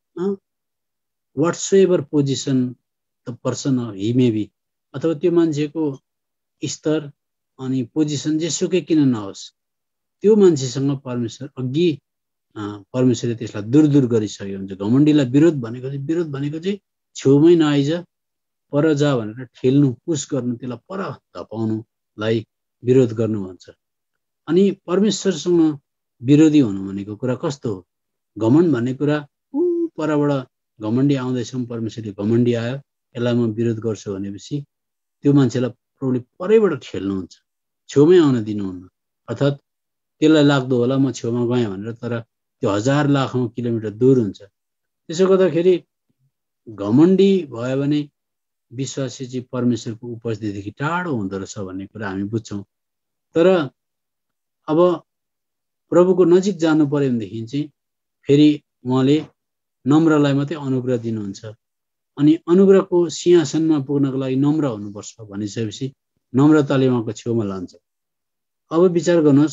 whatever position the person he may be, अथवा त्यो मान्छेको स्तर अनि पोजिसन जेसुकै किन नहोस्, त्यो मान्छेसँग परमेश्वर अघि परमेश्वरले त्यसलाई दूर दूर गरिसकेको हुन्छ। घमण्डीलाई विरोध भनेको चाहिँ विरोध भनेको चाहिँ छेउमै नआइज, पर जा भनेर ठेल्नु, पुस गर्नु, त्यसलाई पर धपाउनुलाई विरोध गर्नु भन्छ। अनि परमेश्वरसँग विरोधी हुनु भनेको कुरा कस्तो हो? घमण्ड भन्ने कुरा ऊ परबाट घमण्डी आउँदैछ, परमेश्वरले घमण्डी आयो यसलाई म विरोध गर्छु भनेपछि त्यो मान्छेलाई प्रभुले परैबाट ठेल्नुहुन्छ, छेउमै आउन दिनुहुन्न। अर्थात् त्यसलाई लाग्दो होला म छेउमा गएँ भनेर, तर त्यो हजार लाखौँ किलोमिटर दूर हुन्छ। त्यसो गर्दाखेरि घमण्डी भयो भने विश्वासी चाहिँ परमेश्वरको उपस्थितिदेखि टाढो हुँदो रहेछ भन्ने कुरा हामी बुझ्छौँ। तर अब प्रभुको नजिक जानु पर्यो भनेदेखि चाहिँ फेरि उहाँले नम्रलाई मात्रै अनुग्रह दिनुहुन्छ। अनि अनुग्रहको सिंहासनमा पुग्नको लागि नम्र हुनुपर्छ भनिसकेपछि नम्रताले उहाँको छेउमा लान्छ। अब विचार गर्नुहोस्,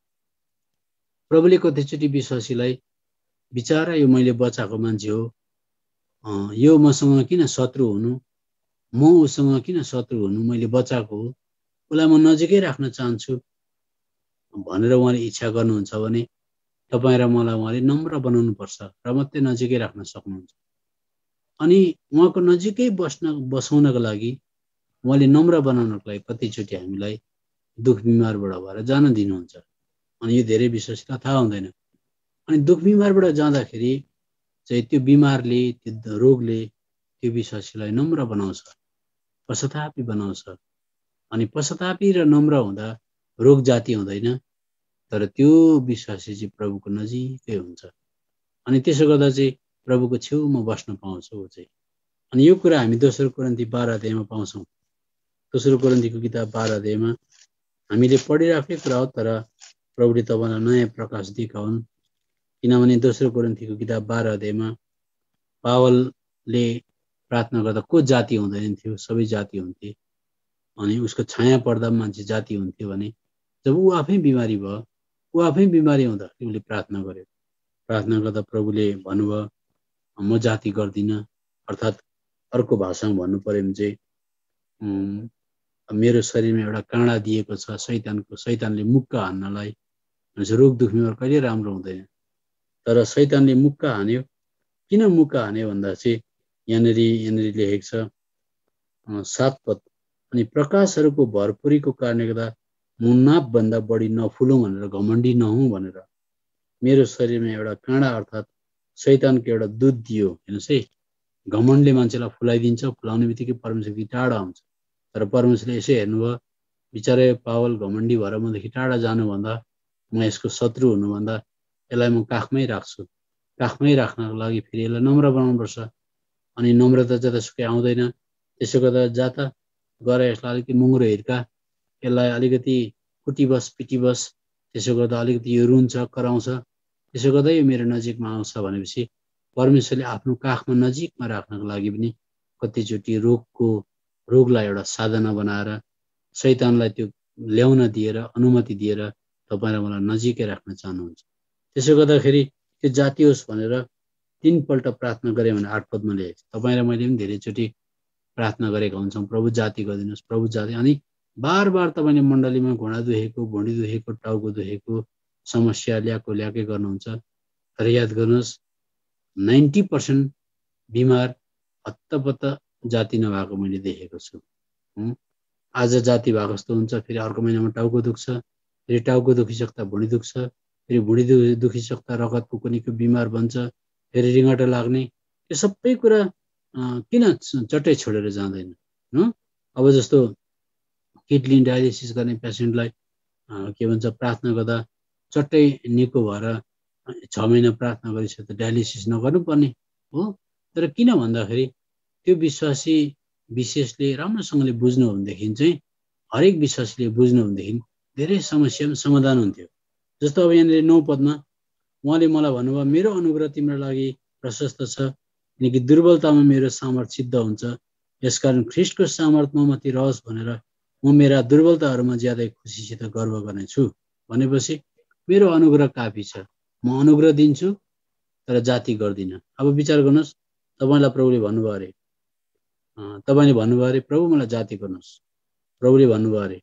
प्रभुले कतिचोटि विश्वासीलाई बिचारा यो मैले बचाएको मान्छे हो, यो मसँग किन शत्रु हुनु, म उसँग किन शत्रु हुनु, मैले बचाएको हो, उसलाई म नजिकै राख्न चाहन्छु भनेर उहाँले इच्छा गर्नुहुन्छ भने तपाईँ र मलाई उहाँले नम्र बनाउनु पर्छ र मात्रै नजिकै राख्न सक्नुहुन्छ। अनि उहाँको नजिकै बस्न बसाउनको लागि उहाँले नम्र बनाउनको लागि कतिचोटि हामीलाई दुख बिमारबाट भएर जान दिनुहुन्छ। अनि यो धेरै विश्वासलाई थाहा हुँदैन। अनि दुख बिमारबाट जाँदाखेरि चाहिँ त्यो बिमारले, त्यो रोगले त्यो विश्वासीलाई नम्र बनाउँछ, पश्चातापी बनाउँछ। अनि पश्चातापी र नम्र हुँदा रोग जाति हुँदैन, तर त्यो विश्वासी चाहिँ प्रभुको नजिकै हुन्छ। अनि त्यसो गर्दा चाहिँ प्रभुको छेउमा बस्न पाउँछ ऊ चाहिँ। अनि यो कुरा हामी दोस्रो कोरिन्थी बाह्र अध्यायमा पाउँछौँ। दोस्रो कोरिन्थीको किताब बाह्र अध्यायमा हामीले पढिराखेकै कुरा हो, तर प्रभुले तपाईँलाई नयाँ प्रकाश देखाउन्। किनभने दोस्रो कोरिन्थीको किताब बाह्र अध्यायमा पावलले प्रार्थना गर्दा को जाति हुँदैन थियो, सबै जाति हुन्थे। अनि उसको छाया पर्दा मान्छे जाति हुन्थ्यो भने जब ऊ आफै बिमारी भयो, ऊ आफै बिमारी हुँदा उसले प्रार्थना गर्यो। प्रार्थना गर्दा प्रभुले भन्नुभयो म जाति गर्दिनँ। अर्थात् अर्को भाषामा भन्नु पर्यो भने चाहिँ मेरो शरीरमा एउटा काँडा दिएको छ शैतानको, शैतानले मुक्का हान्नलाई। रोग दुख बिमार कहिले राम्रो हुँदैन, तर शैतानले मुक्का हान्यो। किन मुक्का हान्यो भन्दा चाहिँ यहाँनिर यहाँनिर लेखेको छ सात पद, अनि प्रकाशहरूको भरपुरीको कारणले गर्दा म नापभन्दा बढी नफुलौँ भनेर घमण्डी नहुँ भनेर मेरो शरीरमा एउटा काँडा अर्थात् शैतानको एउटा दूध दियो। हेर्नुहोस् है, घमण्डले मान्छेलाई फुलाइदिन्छ, फुलाउने बित्तिकै परमेश्वरदेखि टाढा हुन्छ। तर परमेश्वरले यसो हेर्नुभयो, बिचारै पावल घमण्डी भएर मदेखि टाढा जानुभन्दा, म यसको शत्रु हुनुभन्दा यसलाई म काखमै राख्छु। काखमै राख्नको लागि फेरि यसलाई नम्र बनाउनुपर्छ। अनि नम्रता जतासुकै आउँदैन। त्यसो गर्दा जाता गएर यसलाई अलिकति मुङ्रो हिर्का, यसलाई अलिकति कुटी बस पिटी बस, त्यसो गर्दा अलिकति यो रुन्छ कराउँछ, त्यसो गर्दा यो मेरो नजिकमा आउँछ भनेपछि परमेश्वरले आफ्नो काखमा नजिकमा राख्नको लागि पनि कतिचोटि रोगको रोगलाई एउटा साधना बनाएर शैतानलाई त्यो ल्याउन दिएर अनुमति दिएर तपाईँ र मलाई नजिकै राख्न चाहनुहुन्छ। त्यसो गर्दाखेरि त्यो जाति होस् भनेर तीनपल्ट प्रार्थना गरे भने आठ पदमा लेखेको छ। तपाईँ र मैले पनि धेरैचोटि प्रार्थना गरेका हुन्छौँ, प्रभु जाति गरिदिनुहोस्, प्रभु जाति। अनि बार बार तपाईँले मण्डलीमा घुँडा दुखेको, भुँडी दुखेको, टाउको दुखेको समस्या ल्याएको ल्याएकै गर्नुहुन्छ। तर याद गर्नुहोस्, नाइन्टी पर्सेन्ट बिमार हत्तपत्त जाति नभएको मैले देखेको छु। आज जाति भएको जस्तो हुन्छ, फेरि अर्को महिनामा टाउको दुख्छ, फेरि टाउको दुखिसक्दा भुँडी दुख्छ, फेरि भुँडी दुखिसक्दा रगतको कुनीको बिमार बन्छ, फेरि रिङ्गटा लाग्ने। यो सबै कुरा किन चट्टै छोडेर जाँदैन? अब जस्तो किडनी डायलिसिस गर्ने पेसेन्टलाई के भन्छ, प्रार्थना गर्दा चट्टै निको भएर छ महिना प्रार्थना गरिसक्दा त डायलिसिस नगर्नुपर्ने हो। तर किन भन्दाखेरि त्यो विश्वासी विशेषले राम्रोसँगले बुझ्नु हो भनेदेखि चाहिँ, हरेक विश्वासीले बुझ्नु हो भनेदेखि धेरै समस्या समाधान हुन्थ्यो। जस्तो अब यहाँनिर नौ पदमा उहाँले मलाई भन्नुभयो, मेरो अनुग्रह तिम्रो लागि प्रशस्त छ, किनकि दुर्बलतामा मेरो सामर्थ्य सिद्ध हुन्छ। यसकारण ख्रिस्टको सामर्थ्यमा माथि रहोस् भनेर म मेरा दुर्बलताहरूमा ज्यादै खुसीसित गर्व गर्नेछु। भनेपछि मेरो अनुग्रह काफी छ, म अनुग्रह दिन्छु तर जाति गर्दिनँ। अब विचार गर्नुहोस्, तपाईँलाई प्रभुले भन्नुभयो अरे, तपाईँले भन्नुभयो अरे प्रभु मलाई जाति गर्नुहोस्, प्रभुले भन्नुभयो अरे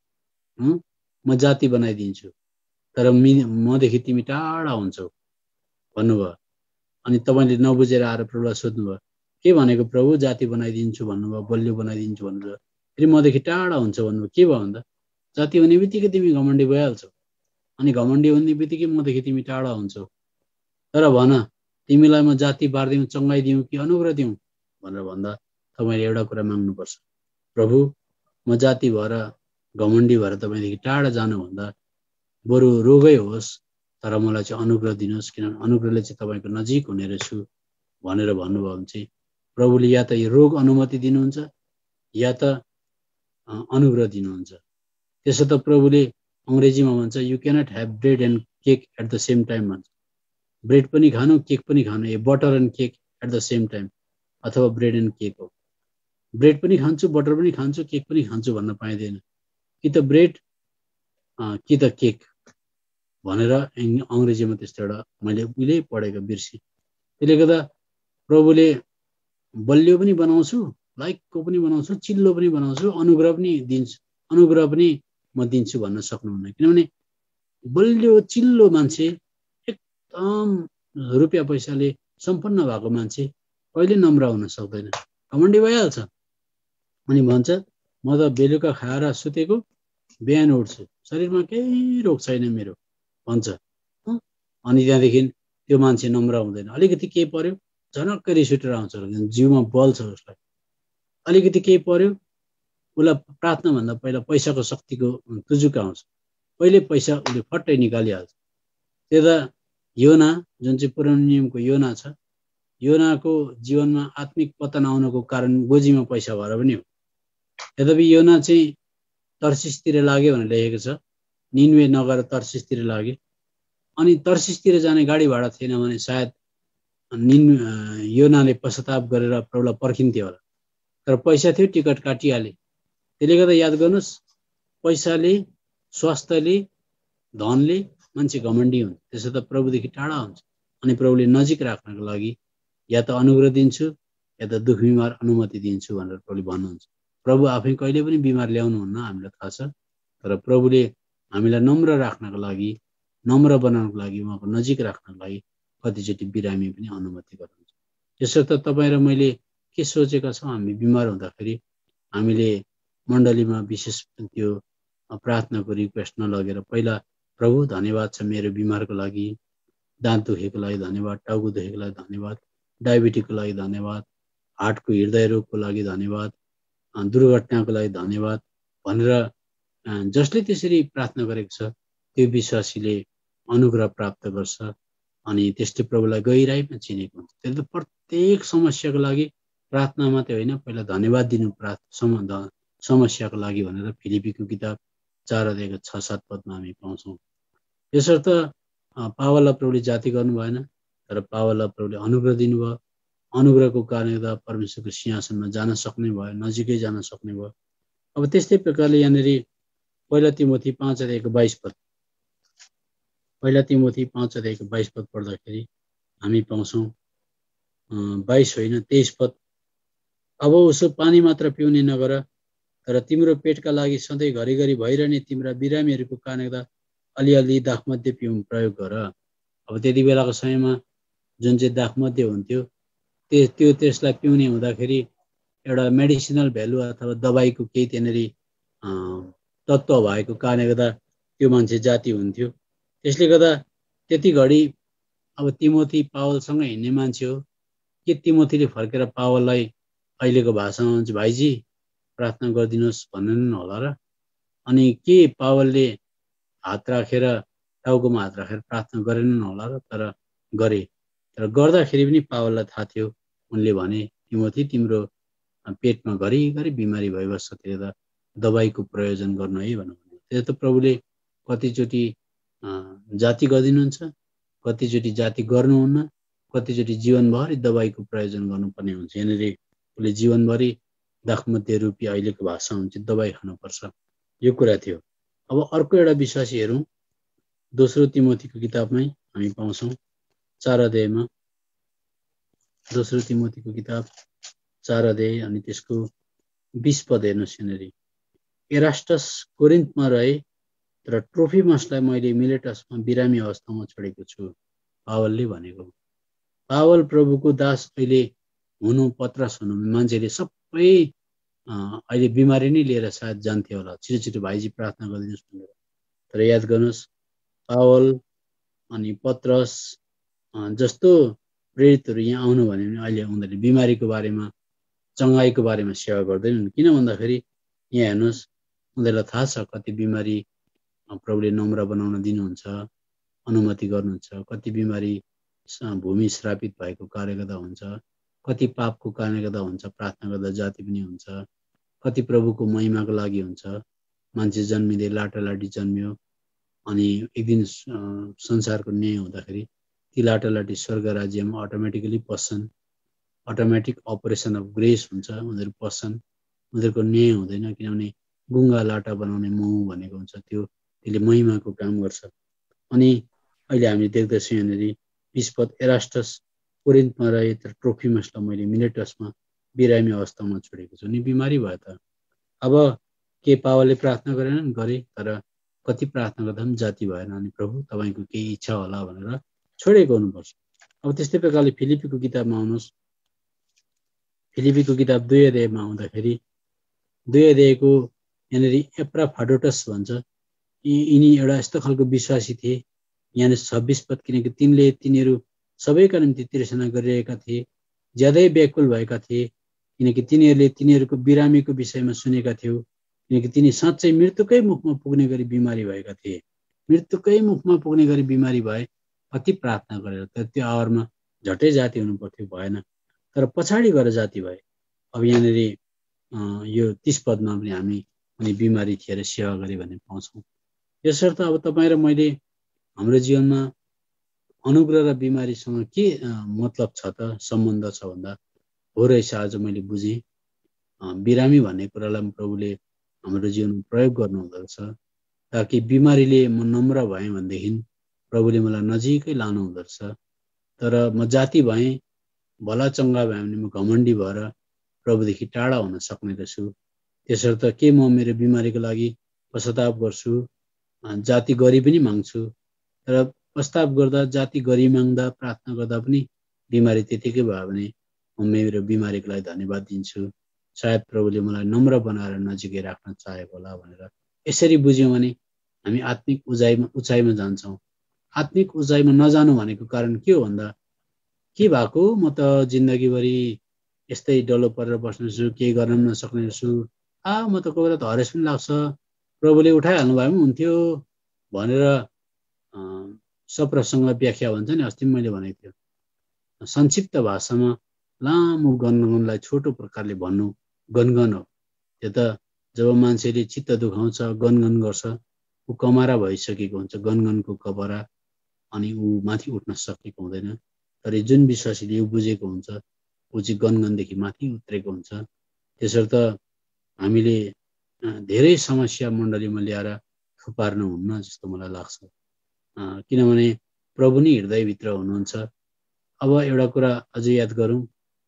म जाति बनाइदिन्छु तर मदेखि तिमी टाढा हुन्छौ भन्नुभयो। अनि तपाईँले नबुझेर आएर प्रभुलाई सोध्नुभयो, के भनेको प्रभु? जाति बनाइदिन्छु भन्नुभयो, बलियो बनाइदिन्छु भन्नुभयो, फेरि मदेखि टाढा हुन्छ भन्नुभयो। के भयो भन्दा, जाति हुने बित्तिकै तिमी घमण्डी भइहाल्छौ, अनि घमण्डी हुने बित्तिकै मदेखि तिमी टाढा हुन्छौ। तर भन, तिमीलाई म जाति बारिदिउँ, चङ्गाइदिउँ कि अनुग्रह दिउँ भनेर भन्दा तपाईँले एउटा कुरा माग्नुपर्छ, प्रभु म जाति भएर घमण्डी भएर तपाईँदेखि टाढा जानुभन्दा बरु रोगै होस् तर मलाई चाहिँ अनुग्रह दिनुहोस्, किनभने अनुग्रहले चाहिँ तपाईँको नजिक हुने रहेछु भनेर भन्नुभयो भने चाहिँ प्रभुले या त यो रोग अनुमति दिनुहुन्छ या त अनुग्रह दिनुहुन्छ। त्यसो त प्रभुले अङ्ग्रेजीमा भन्छ, you can't have bread and cake at the same time भन्छ। ब्रेड पनि खानु, केक पनि खानु, a butter and cake at the same time, अथवा ब्रेड एन्ड केक हो। ब्रेड पनि खान्छु, बटर पनि खान्छु, केक पनि खान्छु भन्न पाइँदैन। कि त ब्रेड कि त केक भनेर अङ्ग्रेजीमा त्यस्तो एउटा मैले उहिले पढेको बिर्सेँ। त्यसले गर्दा प्रभुले बलियो पनि बनाउँछु, लाइकको पनि बनाउँछु, चिल्लो पनि बनाउँछु, अनुग्रह पनि दिन्छु, अनुग्रह पनि म दिन्छु भन्न सक्नुहुन्न। किनभने बलियो चिल्लो मान्छे, एकदम रुपियाँ पैसाले सम्पन्न भएको मान्छे कहिले नम्र हुन सक्दैन, घमण्डी भइहाल्छ। अनि भन्छ म त बेलुका खाएर सुतेको, बिहान उठ्छु, शरीरमा केही रोग छैन मेरो भन्छ। अनि त्यहाँदेखि त्यो मान्छे नम्र हुँदैन। अलिकति केही पर्यो झनक्कै रिस उठेर आउँछ, जिउमा बल छ उसलाई। अलिकति केही पर्यो उसलाई प्रार्थनाभन्दा पहिला पैसाको शक्तिको तुजुक आउँछ, पहिले पैसा उसले फट्टै निकालिहाल्छ। त्यता योना जुन चाहिँ पुरानो नियमको योना छ, योनाको जीवनमा आत्मिक पतन आउनको कारण गोजीमा पैसा भएर पनि हो। यद्यपि योना चाहिँ तर्सिसतिर लाग्यो भनेर लेखेको छ, निन्वे नगएर तर्सिसतिर लाग्यो। अनि तर्सिसतिर जाने गाडी भाडा थिएन भने सायद निन् योनाले पश्चाताप गरेर प्रभुलाई पर्खिन्थ्यो होला, तर पैसा थियो, टिकट काटिहाले। त्यसले गर्दा याद गर्नुहोस्, पैसाले, स्वास्थ्यले, धनले मान्छे घमण्डी हुन्छ, त्यसो त प्रभुदेखि टाढा हुन्छ। अनि प्रभुले नजिक राख्नको लागि या त अनुग्रह दिन्छु या त दुख बिमार अनुमति दिन्छु भनेर प्रभुले भन्नुहुन्छ। प्रभु आफै कहिले पनि बिमार ल्याउनुहुन्न, हामीलाई थाहा छ। तर प्रभुले हामीलाई नम्र राख्नको लागि, नम्र बनाउनको लागि, उहाँको नजिक राख्नको लागि कतिचोटि बिरामी पनि अनुमति गर्नुहुन्छ। त्यसो त तपाईँ र मैले के सोचेका छौँ, हामी बिमार हुँदाखेरि हामीले मण्डलीमा विशेष त्यो प्रार्थनाको रिक्वेस्ट नलगेर पहिला प्रभु धन्यवाद छ मेरो बिमारको लागि, दाँत दुखेको लागि धन्यवाद, टाउको दुखेको लागि धन्यवाद, डायबिटिसको लागि धन्यवाद, हार्टको हृदय रोगको लागि धन्यवाद, दुर्घटनाको लागि धन्यवाद भनेर जसले त्यसरी प्रार्थना गरेको छ त्यो विश्वासीले अनुग्रह प्राप्त गर्छ। अनि त्यसले प्रभुलाई गहिराइमा चिनेको हुन्छ। त्यसले प्रत्येक समस्याको लागि प्रार्थना मात्रै होइन, पहिला धन्यवाद दिनु प्रार्थना समस्याको लागि भनेर फिलिपीको किताब चार अध्यायको छ सात पदमा हामी पाउँछौँ। यसर्थ पावललाई प्रभुले जाति गर्नु भएन, तर पावललाई प्रभुले अनुग्रह दिनुभयो। अनुग्रहको कारणले गर्दा परमेश्वरको सिंहासनमा जान सक्ने भयो, नजिकै जान सक्ने भयो। अब त्यस्तै प्रकारले यहाँनिर पहिला तिमोथी पाँच अध्यायको बाइस पद पहिला तिमोथी पाँच अध्यायको बाइस पद पढ्दाखेरि हामी पाउँछौँ, बाइस होइन तेइस पद, अब उसो पानी मात्र पिउने नगर, तर तिम्रो पेटका लागि सधैँ घरिघरि भइरहने तिम्रा बिरामीहरूको कारणले गर्दा अलिअलि दाखमध्य पिउन प्रयोग गर। अब त्यति बेलाको समयमा जुन चाहिँ दाखमध्य हुन्थ्यो त्यो त्यो त्यसलाई पिउने हुँदाखेरि एउटा मेडिसिनल भ्यालु अथवा दबाईको केही त्यहाँनिर तत्त्व भएको कारणले गर्दा त्यो मान्छे जाति हुन्थ्यो। त्यसले गर्दा त्यति घडी अब तिमोथी पावलसँग हिँड्ने मान्छे हो कि तिमोथीले फर्केर पावललाई अहिलेको भाषामा भन्छ भाइजी प्रार्थना गरिदिनुहोस् भन्नु होला र। अनि के पावलले हात राखेर टाउकोमा हात राखेर प्रार्थना गरेनन् होला र, तर गरे। तर गर्दाखेरि पनि पावललाई थाहा थियो, उनले भने तिमोथी तिम्रो पेटमा घरिघरि बिमारी भइबस्छ, त्यसले दबाईको प्रयोजन गर्नु है भन्नु। त्यो त प्रभुले कतिचोटि जाति गरिदिनुहुन्छ, कतिचोटि जाति गर्नुहुन्न, कतिचोटि जीवनभरि दबाईको प्रयोजन गर्नुपर्ने हुन्छ। यहाँनिर उसले जीवनभरि दाखमध्य रूपी अहिलेको भाषा हुन्छ दबाई खानुपर्छ, यो कुरा थियो। अब अर्को एउटा विश्वासी हेरौँ, दोस्रो तिमोथीको किताबमै हामी पाउँछौँ चार अध्यायमा, दोस्रो तिमोथीको किताब चार अध्याय अनि त्यसको बिस पद हेर्नुहोस्। यहाँनिर एरास्टस कोरिन्थमा रहे, तर ट्रोफिमसलाई मैले मिलेटसमा बिरामी अवस्थामा छोडेको छु, पावलले भनेको। पावल प्रभुको दास अहिले हुनु, पत्रस हुनु, मान्छेले सबै अहिले बिमारी नै लिएर सायद जान्थ्यो होला, छिटो छिटो भाइजी प्रार्थना गरिदिनुहोस् भनेर। तर याद गर्नुहोस्, पावल अनि पत्रस जस्तो प्रेरितहरू यहाँ आउनु भने पनि अहिले उनीहरूले बिमारीको बारेमा, चङ्गाईको बारेमा सेवा गर्दैनन्। किन भन्दाखेरि यहाँ हेर्नुहोस्, उनीहरूलाई थाहा छ कति बिमारी प्रभुले नम्र बनाउन दिनुहुन्छ, अनुमति गर्नुहुन्छ, कति बिमारी भूमि श्रापित भएको कारणले गर्दा हुन्छ, कति पापको कारणले गर्दा हुन्छ, प्रार्थना गर्दा जाति पनि हुन्छ, कति प्रभुको महिमाको लागि हुन्छ। मान्छे जन्मिँदै लाटालाटी जन्मियो अनि एक दिन संसारको न्याय हुँदाखेरि ती लाटालाटी स्वर्ग राज्यमा अटोमेटिकली पस्छन्, अटोमेटिक अपरेसन अफ ग्रेस हुन्छ, उनीहरू पस्छन्, उनीहरूको न्याय हुँदैन। किनभने गुङ्गा लाटा बनाउने मौ भनेको हुन्छ, त्यो त्यसले महिमाको काम गर्छ। अनि अहिले हामीले देख्दछौँ यहाँनिर बिस पद, एरास्टस कोरिन्थमा रहे, तर ट्रोफिमसलाई मैले मिलेटसमा बिरामी अवस्थामा छोडेको छु। नि बिमारी भयो त। अब के पावलले प्रार्थना गरेनन्? गरे, तर कति प्रार्थना गर्दा पनि जाति भएन। अनि प्रभु तपाईँको केही इच्छा होला भनेर छोडेको हुनुपर्छ। अब त्यस्तै प्रकारले फिलिपीको किताबमा आउनुहोस्, फिलिपीको किताब दुई अध्यायमा आउँदाखेरि दुई अध्यायको यहाँनिर एप्राफाडोटस भन्छ, यिनी एउटा यस्तो खालको विश्वासी थिए। यहाँनिर छब्बिस पद, किनकि तिनले तिनीहरू सबैका निम्ति तिर्सना गरिरहेका थिए, ज्यादै व्याकुल भएका थिए, किनकि तिनीहरूले तिनीहरूको बिरामीको विषयमा सुनेका थियो, किनकि तिनी साँच्चै मृत्युकै मुखमा पुग्ने गरी बिमारी भएका थिए। मृत्युकै मुखमा पुग्ने गरी बिमारी भए, कति प्रार्थना गरेर, तर त्यो आवरमा झट्टै जाति हुनु पर्थ्यो, भएन, तर पछाडि गएर जाति भए। अब यहाँनिर यो तीस पदमा पनि हामी अनि बिमारी थिएर सेवा गरे भन्ने पाउँछौँ। यसर्थ अब तपाईँ र मैले हाम्रो जीवनमा अनुग्रह र बिमारीसँग के मतलब छ त, सम्बन्ध छ भन्दा हो रहेछ आज मैले बुझेँ। बिरामी भन्ने कुरालाई प्रभुले हाम्रो जीवनमा प्रयोग गर्नुहुँदो रहेछ, ताकि बिमारीले म नम्र भएँ भनेदेखि प्रभुले मलाई नजिकै लानु हुँदो रहेछ। तर म जाति भएँ, भला चङ्गा भएँ भने म घमण्डी भएर प्रभुदेखि टाढा हुन सक्ने रहेछु। त्यसर्थ के म मेरो बिमारीको लागि पश्चाताप गर्छु, जाति गरी पनि माग्छु, तर प्रस्ताव गर्दा, जाति गरी माग्दा, प्रार्थना गर्दा पनि बिमारी त्यतिकै भयो भने म मेरो बिमारीको लागि धन्यवाद दिन्छु। सायद प्रभुले मलाई नम्र बनाएर नजिकै राख्न चाहेको होला भनेर यसरी बुझ्यौँ भने हामी आत्मिक उचाइमा उचाइमा जान्छौँ। आत्मिक उचाइमा नजानु भनेको कारण के हो भन्दा, के भएको म त जिन्दगीभरि यस्तै डल्लो परेर बस्नेछु, केही गर्न पनि नसक्ने छु, आ म त कोही बेला त हरेस पनि लाग्छ, प्रभुले उठाइहाल्नु भए पनि हुन्थ्यो भनेर सप्रसङ्ग व्याख्या भन्छ नि, अस्ति मैले भनेको थियो। संक्षिप्त भाषामा लामो गनगनलाई छोटो प्रकारले भन्नु गनगन हो। त्यो त जब मान्छेले चित्त दुखाउँछ, गनगन गर्छ, ऊ कमरा भइसकेको हुन्छ, गनगनको कपरा। अनि ऊ माथि उठ्न सकेको हुँदैन। तर जुन विश्वासीले यो बुझेको हुन्छ ऊ चाहिँ गनगनदेखि माथि उत्रेको हुन्छ। त्यसर्थ हामीले धेरै समस्या मण्डलीमा ल्याएर थुपार्नु हुन्न जस्तो मलाई लाग्छ, किनभने प्रभु नै हृदयभित्र हुनुहुन्छ। अब एउटा कुरा अझै याद गरौँ।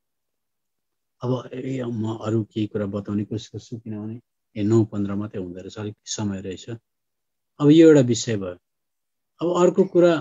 अब म अरू केही कुरा बताउने कोसिस गर्छु, किनभने ए नौ पन्ध्र मात्रै हुँदो रहेछ, अलिक समय रहेछ। अब यो एउटा विषय भयो। अब अर्को कुरा